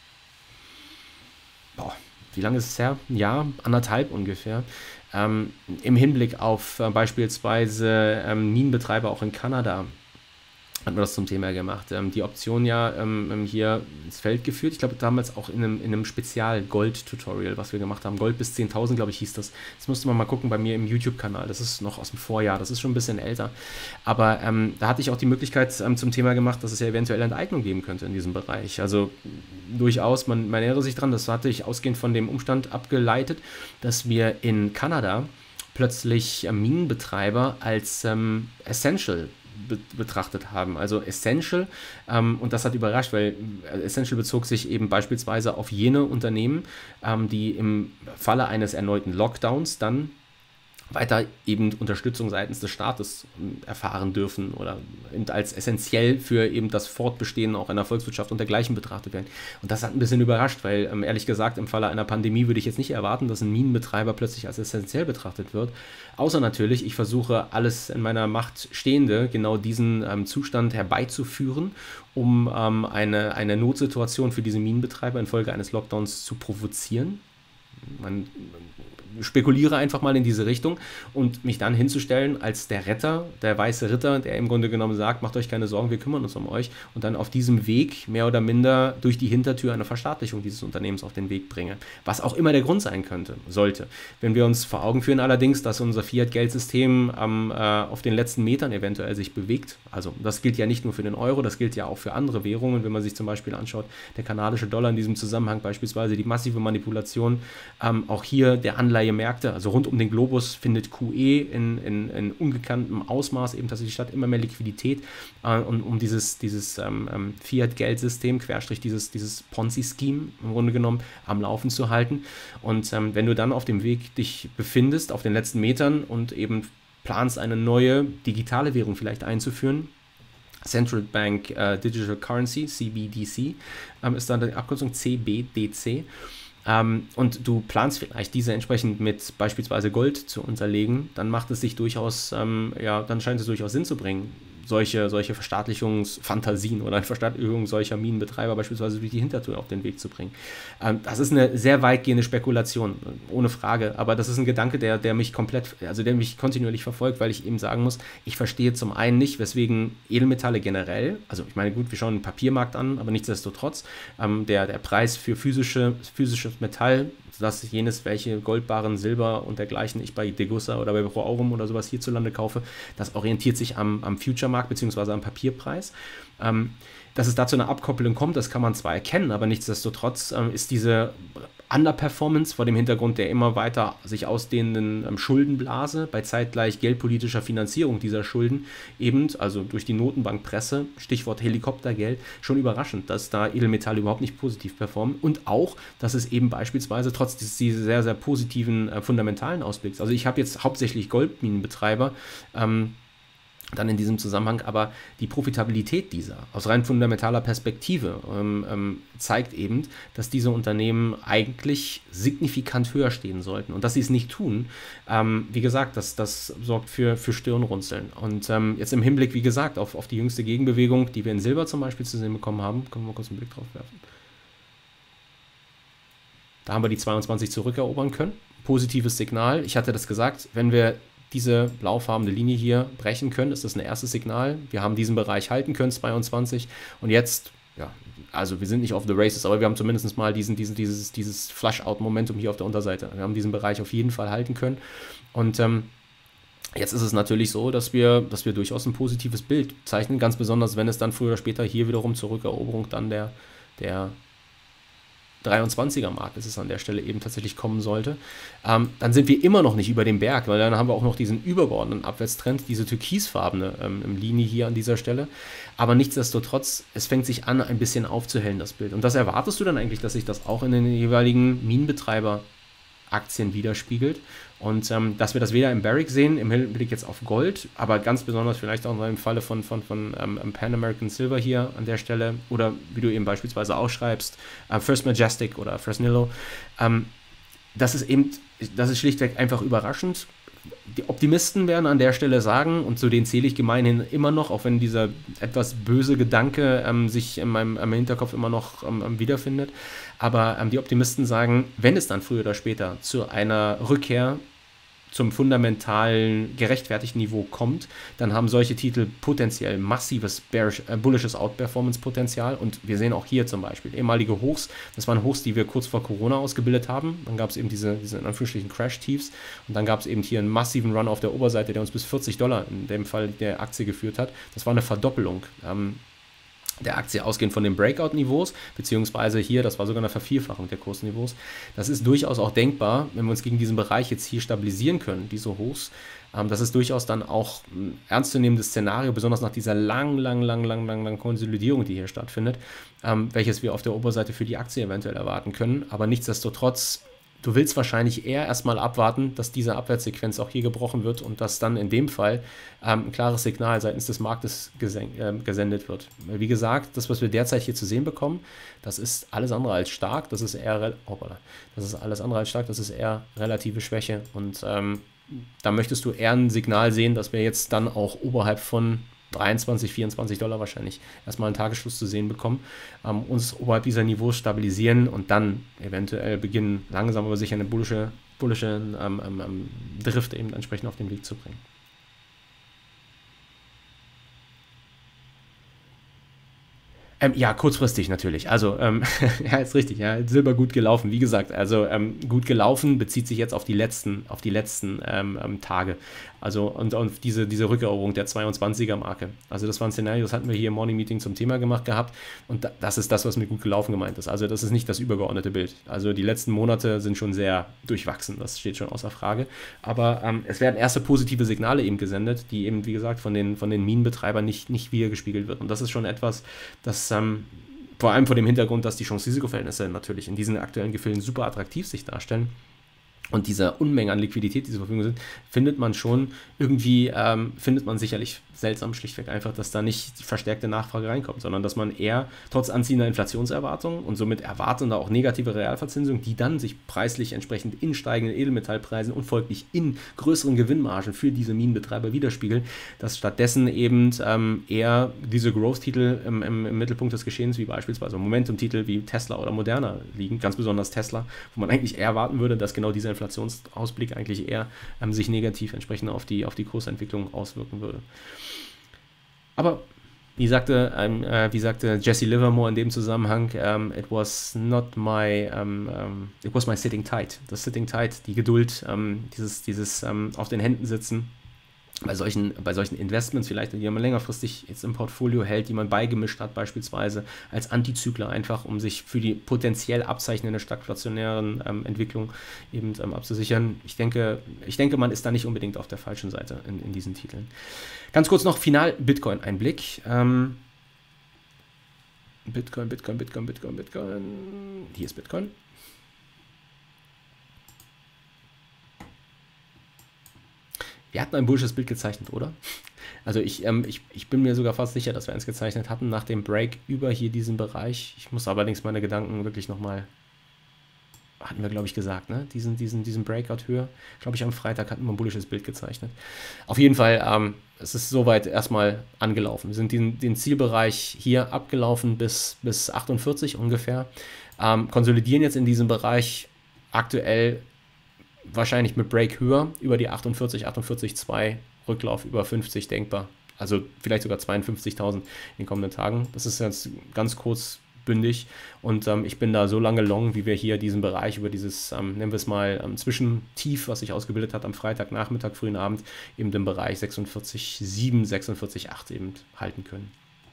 wie lange ist es her? Ein Jahr, 1,5 ungefähr. Im Hinblick auf beispielsweise Minenbetreiber auch in Kanada, hatten wir das zum Thema gemacht. Die Option ja hier ins Feld geführt. Ich glaube, damals auch in einem Spezial-Gold-Tutorial, was wir gemacht haben. Gold bis 10.000, glaube ich, hieß das. Das musste man mal gucken bei mir im YouTube-Kanal. Das ist noch aus dem Vorjahr. Das ist schon ein bisschen älter. Aber da hatte ich auch die Möglichkeit zum Thema gemacht, dass es ja eventuell Enteignung geben könnte in diesem Bereich. Also durchaus, man erinnere sich dran, das hatte ich ausgehend von dem Umstand abgeleitet, dass wir in Kanada plötzlich Minenbetreiber als Essential betrachtet haben. Also Essential, und das hat überrascht, weil Essential bezog sich eben beispielsweise auf jene Unternehmen, die im Falle eines erneuten Lockdowns dann weiter eben Unterstützung seitens des Staates erfahren dürfen oder als essentiell für eben das Fortbestehen auch einer Volkswirtschaft und dergleichen betrachtet werden. Und das hat ein bisschen überrascht, weil ehrlich gesagt im Falle einer Pandemie würde ich jetzt nicht erwarten, dass ein Minenbetreiber plötzlich als essentiell betrachtet wird. Außer natürlich, ich versuche alles in meiner Macht Stehende, genau diesen Zustand herbeizuführen, um eine Notsituation für diese Minenbetreiber infolge eines Lockdowns zu provozieren. Man spekuliere einfach mal in diese Richtung und mich dann hinzustellen als der Retter, der weiße Ritter, der im Grunde genommen sagt, macht euch keine Sorgen, wir kümmern uns um euch und dann auf diesem Weg mehr oder minder durch die Hintertür eine Verstaatlichung dieses Unternehmens auf den Weg bringe. Was auch immer der Grund sein sollte. Wenn wir uns vor Augen führen allerdings, dass unser Fiat-Geldsystem auf den letzten Metern eventuell sich bewegt, also das gilt ja nicht nur für den Euro, das gilt ja auch für andere Währungen, wenn man sich zum Beispiel anschaut, der kanadische Dollar in diesem Zusammenhang beispielsweise, die massive Manipulation, auch hier der Anleihemärkte, also rund um den Globus findet QE in ungekanntem Ausmaß eben tatsächlich statt, immer mehr Liquidität und um dieses Fiat-Geldsystem, Querstrich dieses Ponzi-Scheme im Grunde genommen am Laufen zu halten. Und wenn du dann auf dem Weg dich befindest, auf den letzten Metern und eben planst, eine neue digitale Währung vielleicht einzuführen, Central Bank Digital Currency, CBDC, ist dann die Abkürzung CBDC. Und du planst vielleicht diese entsprechend mit beispielsweise Gold zu unterlegen, dann macht es sich durchaus, dann scheint es durchaus Sinn zu bringen, solche Verstaatlichungsfantasien oder eine Verstaatlichung solcher Minenbetreiber beispielsweise durch die Hintertür auf den Weg zu bringen. Das ist eine sehr weitgehende Spekulation, ohne Frage, aber das ist ein Gedanke, der mich kontinuierlich verfolgt, weil ich eben sagen muss, ich verstehe zum einen nicht, weswegen Edelmetalle generell, also ich meine, gut, wir schauen den Papiermarkt an, aber nichtsdestotrotz, der Preis für physisches Metall, das jenes, welche Goldbarren, Silber und dergleichen ich bei Degussa oder bei Pro Aurum oder sowas hierzulande kaufe, das orientiert sich am Future-Markt bzw. am Papierpreis. Dass es da zu einer Abkoppelung kommt, das kann man zwar erkennen, aber nichtsdestotrotz ist diese Underperformance vor dem Hintergrund der immer weiter sich ausdehnenden Schuldenblase bei zeitgleich geldpolitischer Finanzierung dieser Schulden eben, also durch die Notenbankpresse, Stichwort Helikoptergeld, schon überraschend, dass da Edelmetalle überhaupt nicht positiv performen und auch, dass es eben beispielsweise trotz dieses sehr, sehr positiven fundamentalen Ausblicks, also ich habe jetzt hauptsächlich Goldminenbetreiber, dann in diesem Zusammenhang, aber die Profitabilität dieser aus rein fundamentaler Perspektive zeigt eben, dass diese Unternehmen eigentlich signifikant höher stehen sollten und dass sie es nicht tun. Wie gesagt, das sorgt für Stirnrunzeln. Und jetzt im Hinblick, wie gesagt, auf die jüngste Gegenbewegung, die wir in Silber zum Beispiel zu sehen bekommen haben, können wir mal kurz einen Blick drauf werfen. Da haben wir die 22 zurückerobern können. Positives Signal. Ich hatte das gesagt, wenn wir diese blaufarbene Linie hier brechen können, ist das ein erstes Signal. Wir haben diesen Bereich halten können, 22. Und jetzt, ja, also wir sind nicht auf the races, aber wir haben zumindest mal dieses Flush-Out-Momentum hier auf der Unterseite. Wir haben diesen Bereich auf jeden Fall halten können. Und jetzt ist es natürlich so, dass wir durchaus ein positives Bild zeichnen, ganz besonders, wenn es dann früher oder später hier wiederum zur Rückeroberung dann der 23er Markt ist es an der Stelle eben tatsächlich kommen sollte, dann sind wir immer noch nicht über dem Berg, weil dann haben wir auch noch diesen übergeordneten Abwärtstrend, diese türkisfarbene Linie hier an dieser Stelle, aber nichtsdestotrotz, es fängt sich an, ein bisschen aufzuhellen, das Bild. Und das erwartest du dann eigentlich, dass sich das auch in den jeweiligen Minenbetreiberaktien widerspiegelt und dass wir das weder im Barrick sehen, im Hinblick jetzt auf Gold, aber ganz besonders vielleicht auch im Falle von Pan American Silver hier an der Stelle oder wie du eben beispielsweise auch schreibst, First Majestic oder Fresnillo, das ist schlichtweg einfach überraschend. Die Optimisten werden an der Stelle sagen, und zu denen zähle ich gemeinhin immer noch, auch wenn dieser etwas böse Gedanke sich in meinem Hinterkopf immer noch wiederfindet, aber die Optimisten sagen, wenn es dann früher oder später zu einer Rückkehr zum fundamentalen, gerechtfertigten Niveau kommt, dann haben solche Titel potenziell massives bullisches Outperformance-Potenzial und wir sehen auch hier zum Beispiel ehemalige Hochs, das waren Hochs, die wir kurz vor Corona ausgebildet haben, dann gab es eben diese in Anführungsstrichen Crash-Tiefs und dann gab es eben hier einen massiven Run auf der Oberseite, der uns bis $40 in dem Fall der Aktie geführt hat, das war eine Verdoppelung der Aktie ausgehend von den Breakout-Niveaus, beziehungsweise hier, das war sogar eine Vervierfachung der Kursniveaus. Das ist durchaus auch denkbar, wenn wir uns gegen diesen Bereich jetzt hier stabilisieren können, diese Hochs. Das ist durchaus dann auch ein ernstzunehmendes Szenario, besonders nach dieser lang Konsolidierung, die hier stattfindet, welches wir auf der Oberseite für die Aktie eventuell erwarten können. Aber nichtsdestotrotz, du willst wahrscheinlich eher erstmal abwarten, dass diese Abwärtssequenz auch hier gebrochen wird und dass dann in dem Fall ein klares Signal seitens des Marktes gesendet wird. Wie gesagt, das, was wir derzeit hier zu sehen bekommen, das ist alles andere als stark, das ist eher relative Schwäche und da möchtest du eher ein Signal sehen, dass wir jetzt dann auch oberhalb von $23, $24 wahrscheinlich erstmal einen Tagesschluss zu sehen bekommen, uns oberhalb dieser Niveaus stabilisieren und dann eventuell beginnen, langsam aber sicher eine bullische bullische Drift eben entsprechend auf den Weg zu bringen. Ja, kurzfristig natürlich. Also, ja, ist richtig. Ja, Silber gut gelaufen. Wie gesagt, also gut gelaufen bezieht sich jetzt auf die letzten Tage. Also und auf diese Rückeroberung der 22er-Marke. Also das war ein Szenario, das hatten wir hier im Morning Meeting zum Thema gemacht gehabt. Und das ist das, was mit gut gelaufen gemeint ist. Also das ist nicht das übergeordnete Bild. Also die letzten Monate sind schon sehr durchwachsen. Das steht schon außer Frage. Aber es werden erste positive Signale eben gesendet, die eben, wie gesagt, von den Minenbetreibern nicht wiedergespiegelt wird. Und das ist schon etwas, das vor allem vor dem Hintergrund, dass die Chance-Risiko-Verhältnisse natürlich in diesen aktuellen Gefilden super attraktiv sich darstellen. Und diese Unmenge an Liquidität, die zur Verfügung sind, findet man schon irgendwie, findet man sicherlich seltsam, schlichtweg einfach, dass da nicht die verstärkte Nachfrage reinkommt, sondern dass man eher trotz anziehender Inflationserwartungen und somit erwartender auch negative Realverzinsung, die dann sich preislich entsprechend in steigenden Edelmetallpreisen und folglich in größeren Gewinnmargen für diese Minenbetreiber widerspiegeln, dass stattdessen eben eher diese Growth-Titel im Mittelpunkt des Geschehens, wie beispielsweise Momentum-Titel wie Tesla oder Moderna liegen, ganz besonders Tesla, wo man eigentlich eher erwarten würde, dass genau dieser Inflationsausblick eigentlich eher sich negativ entsprechend auf die Kursentwicklung auswirken würde. Aber wie sagte Jesse Livermore in dem Zusammenhang, it was my sitting tight. Das Sitting tight, die Geduld, dieses auf den Händen sitzen, bei solchen Investments vielleicht, die man längerfristig jetzt im Portfolio hält, die man beigemischt hat beispielsweise als Antizykler einfach, um sich für die potenziell abzeichnende stagflationären Entwicklung eben abzusichern. Ich denke, man ist da nicht unbedingt auf der falschen Seite in diesen Titeln. Ganz kurz noch final Bitcoin-Einblick. Bitcoin. Hier ist Bitcoin. Wir hatten ein bullisches Bild gezeichnet, oder? Also ich bin mir sogar fast sicher, dass wir eins gezeichnet hatten nach dem Break über hier diesen Bereich. Ich muss allerdings meine Gedanken wirklich nochmal, hatten wir glaube ich gesagt, ne? Diesen Breakout höher. Glaube ich am Freitag hatten wir ein bullisches Bild gezeichnet. Auf jeden Fall, es ist soweit erstmal angelaufen. Wir sind den Zielbereich hier abgelaufen bis 48 ungefähr. Konsolidieren jetzt in diesem Bereich aktuell wahrscheinlich mit Break höher, über die 48,2, Rücklauf über 50 denkbar. Also vielleicht sogar 52.000 in den kommenden Tagen. Das ist jetzt ganz kurzbündig und ich bin da so lange long, wie wir hier diesen Bereich über dieses, nennen wir es mal, Zwischentief, was sich ausgebildet hat am Freitagnachmittag, frühen Abend, eben den Bereich 46,7, 46,8 eben halten können.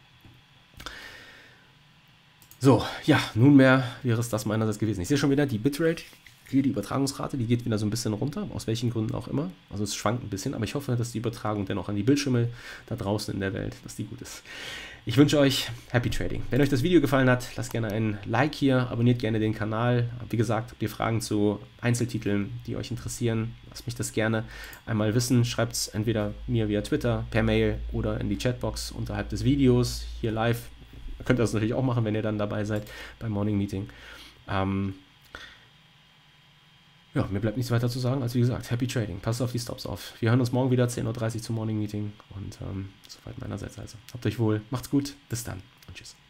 So, ja, nunmehr wäre es das meinerseits gewesen. Ich sehe schon wieder die Bitrate. Hier die Übertragungsrate, die geht wieder so ein bisschen runter, aus welchen Gründen auch immer. Also es schwankt ein bisschen, aber ich hoffe, dass die Übertragung dennoch an die Bildschirme da draußen in der Welt, dass die gut ist. Ich wünsche euch Happy Trading. Wenn euch das Video gefallen hat, lasst gerne ein Like hier, abonniert gerne den Kanal. Wie gesagt, habt ihr Fragen zu Einzeltiteln, die euch interessieren, lasst mich das gerne einmal wissen. Schreibt es entweder mir via Twitter, per Mail oder in die Chatbox unterhalb des Videos, hier live. Ihr könnt das natürlich auch machen, wenn ihr dann dabei seid beim Morning Meeting. Ja, mir bleibt nichts weiter zu sagen, als wie gesagt, Happy Trading. Passt auf die Stops auf. Wir hören uns morgen wieder 10:30 Uhr zum Morning Meeting und soweit meinerseits also. Habt euch wohl, macht's gut, bis dann und tschüss.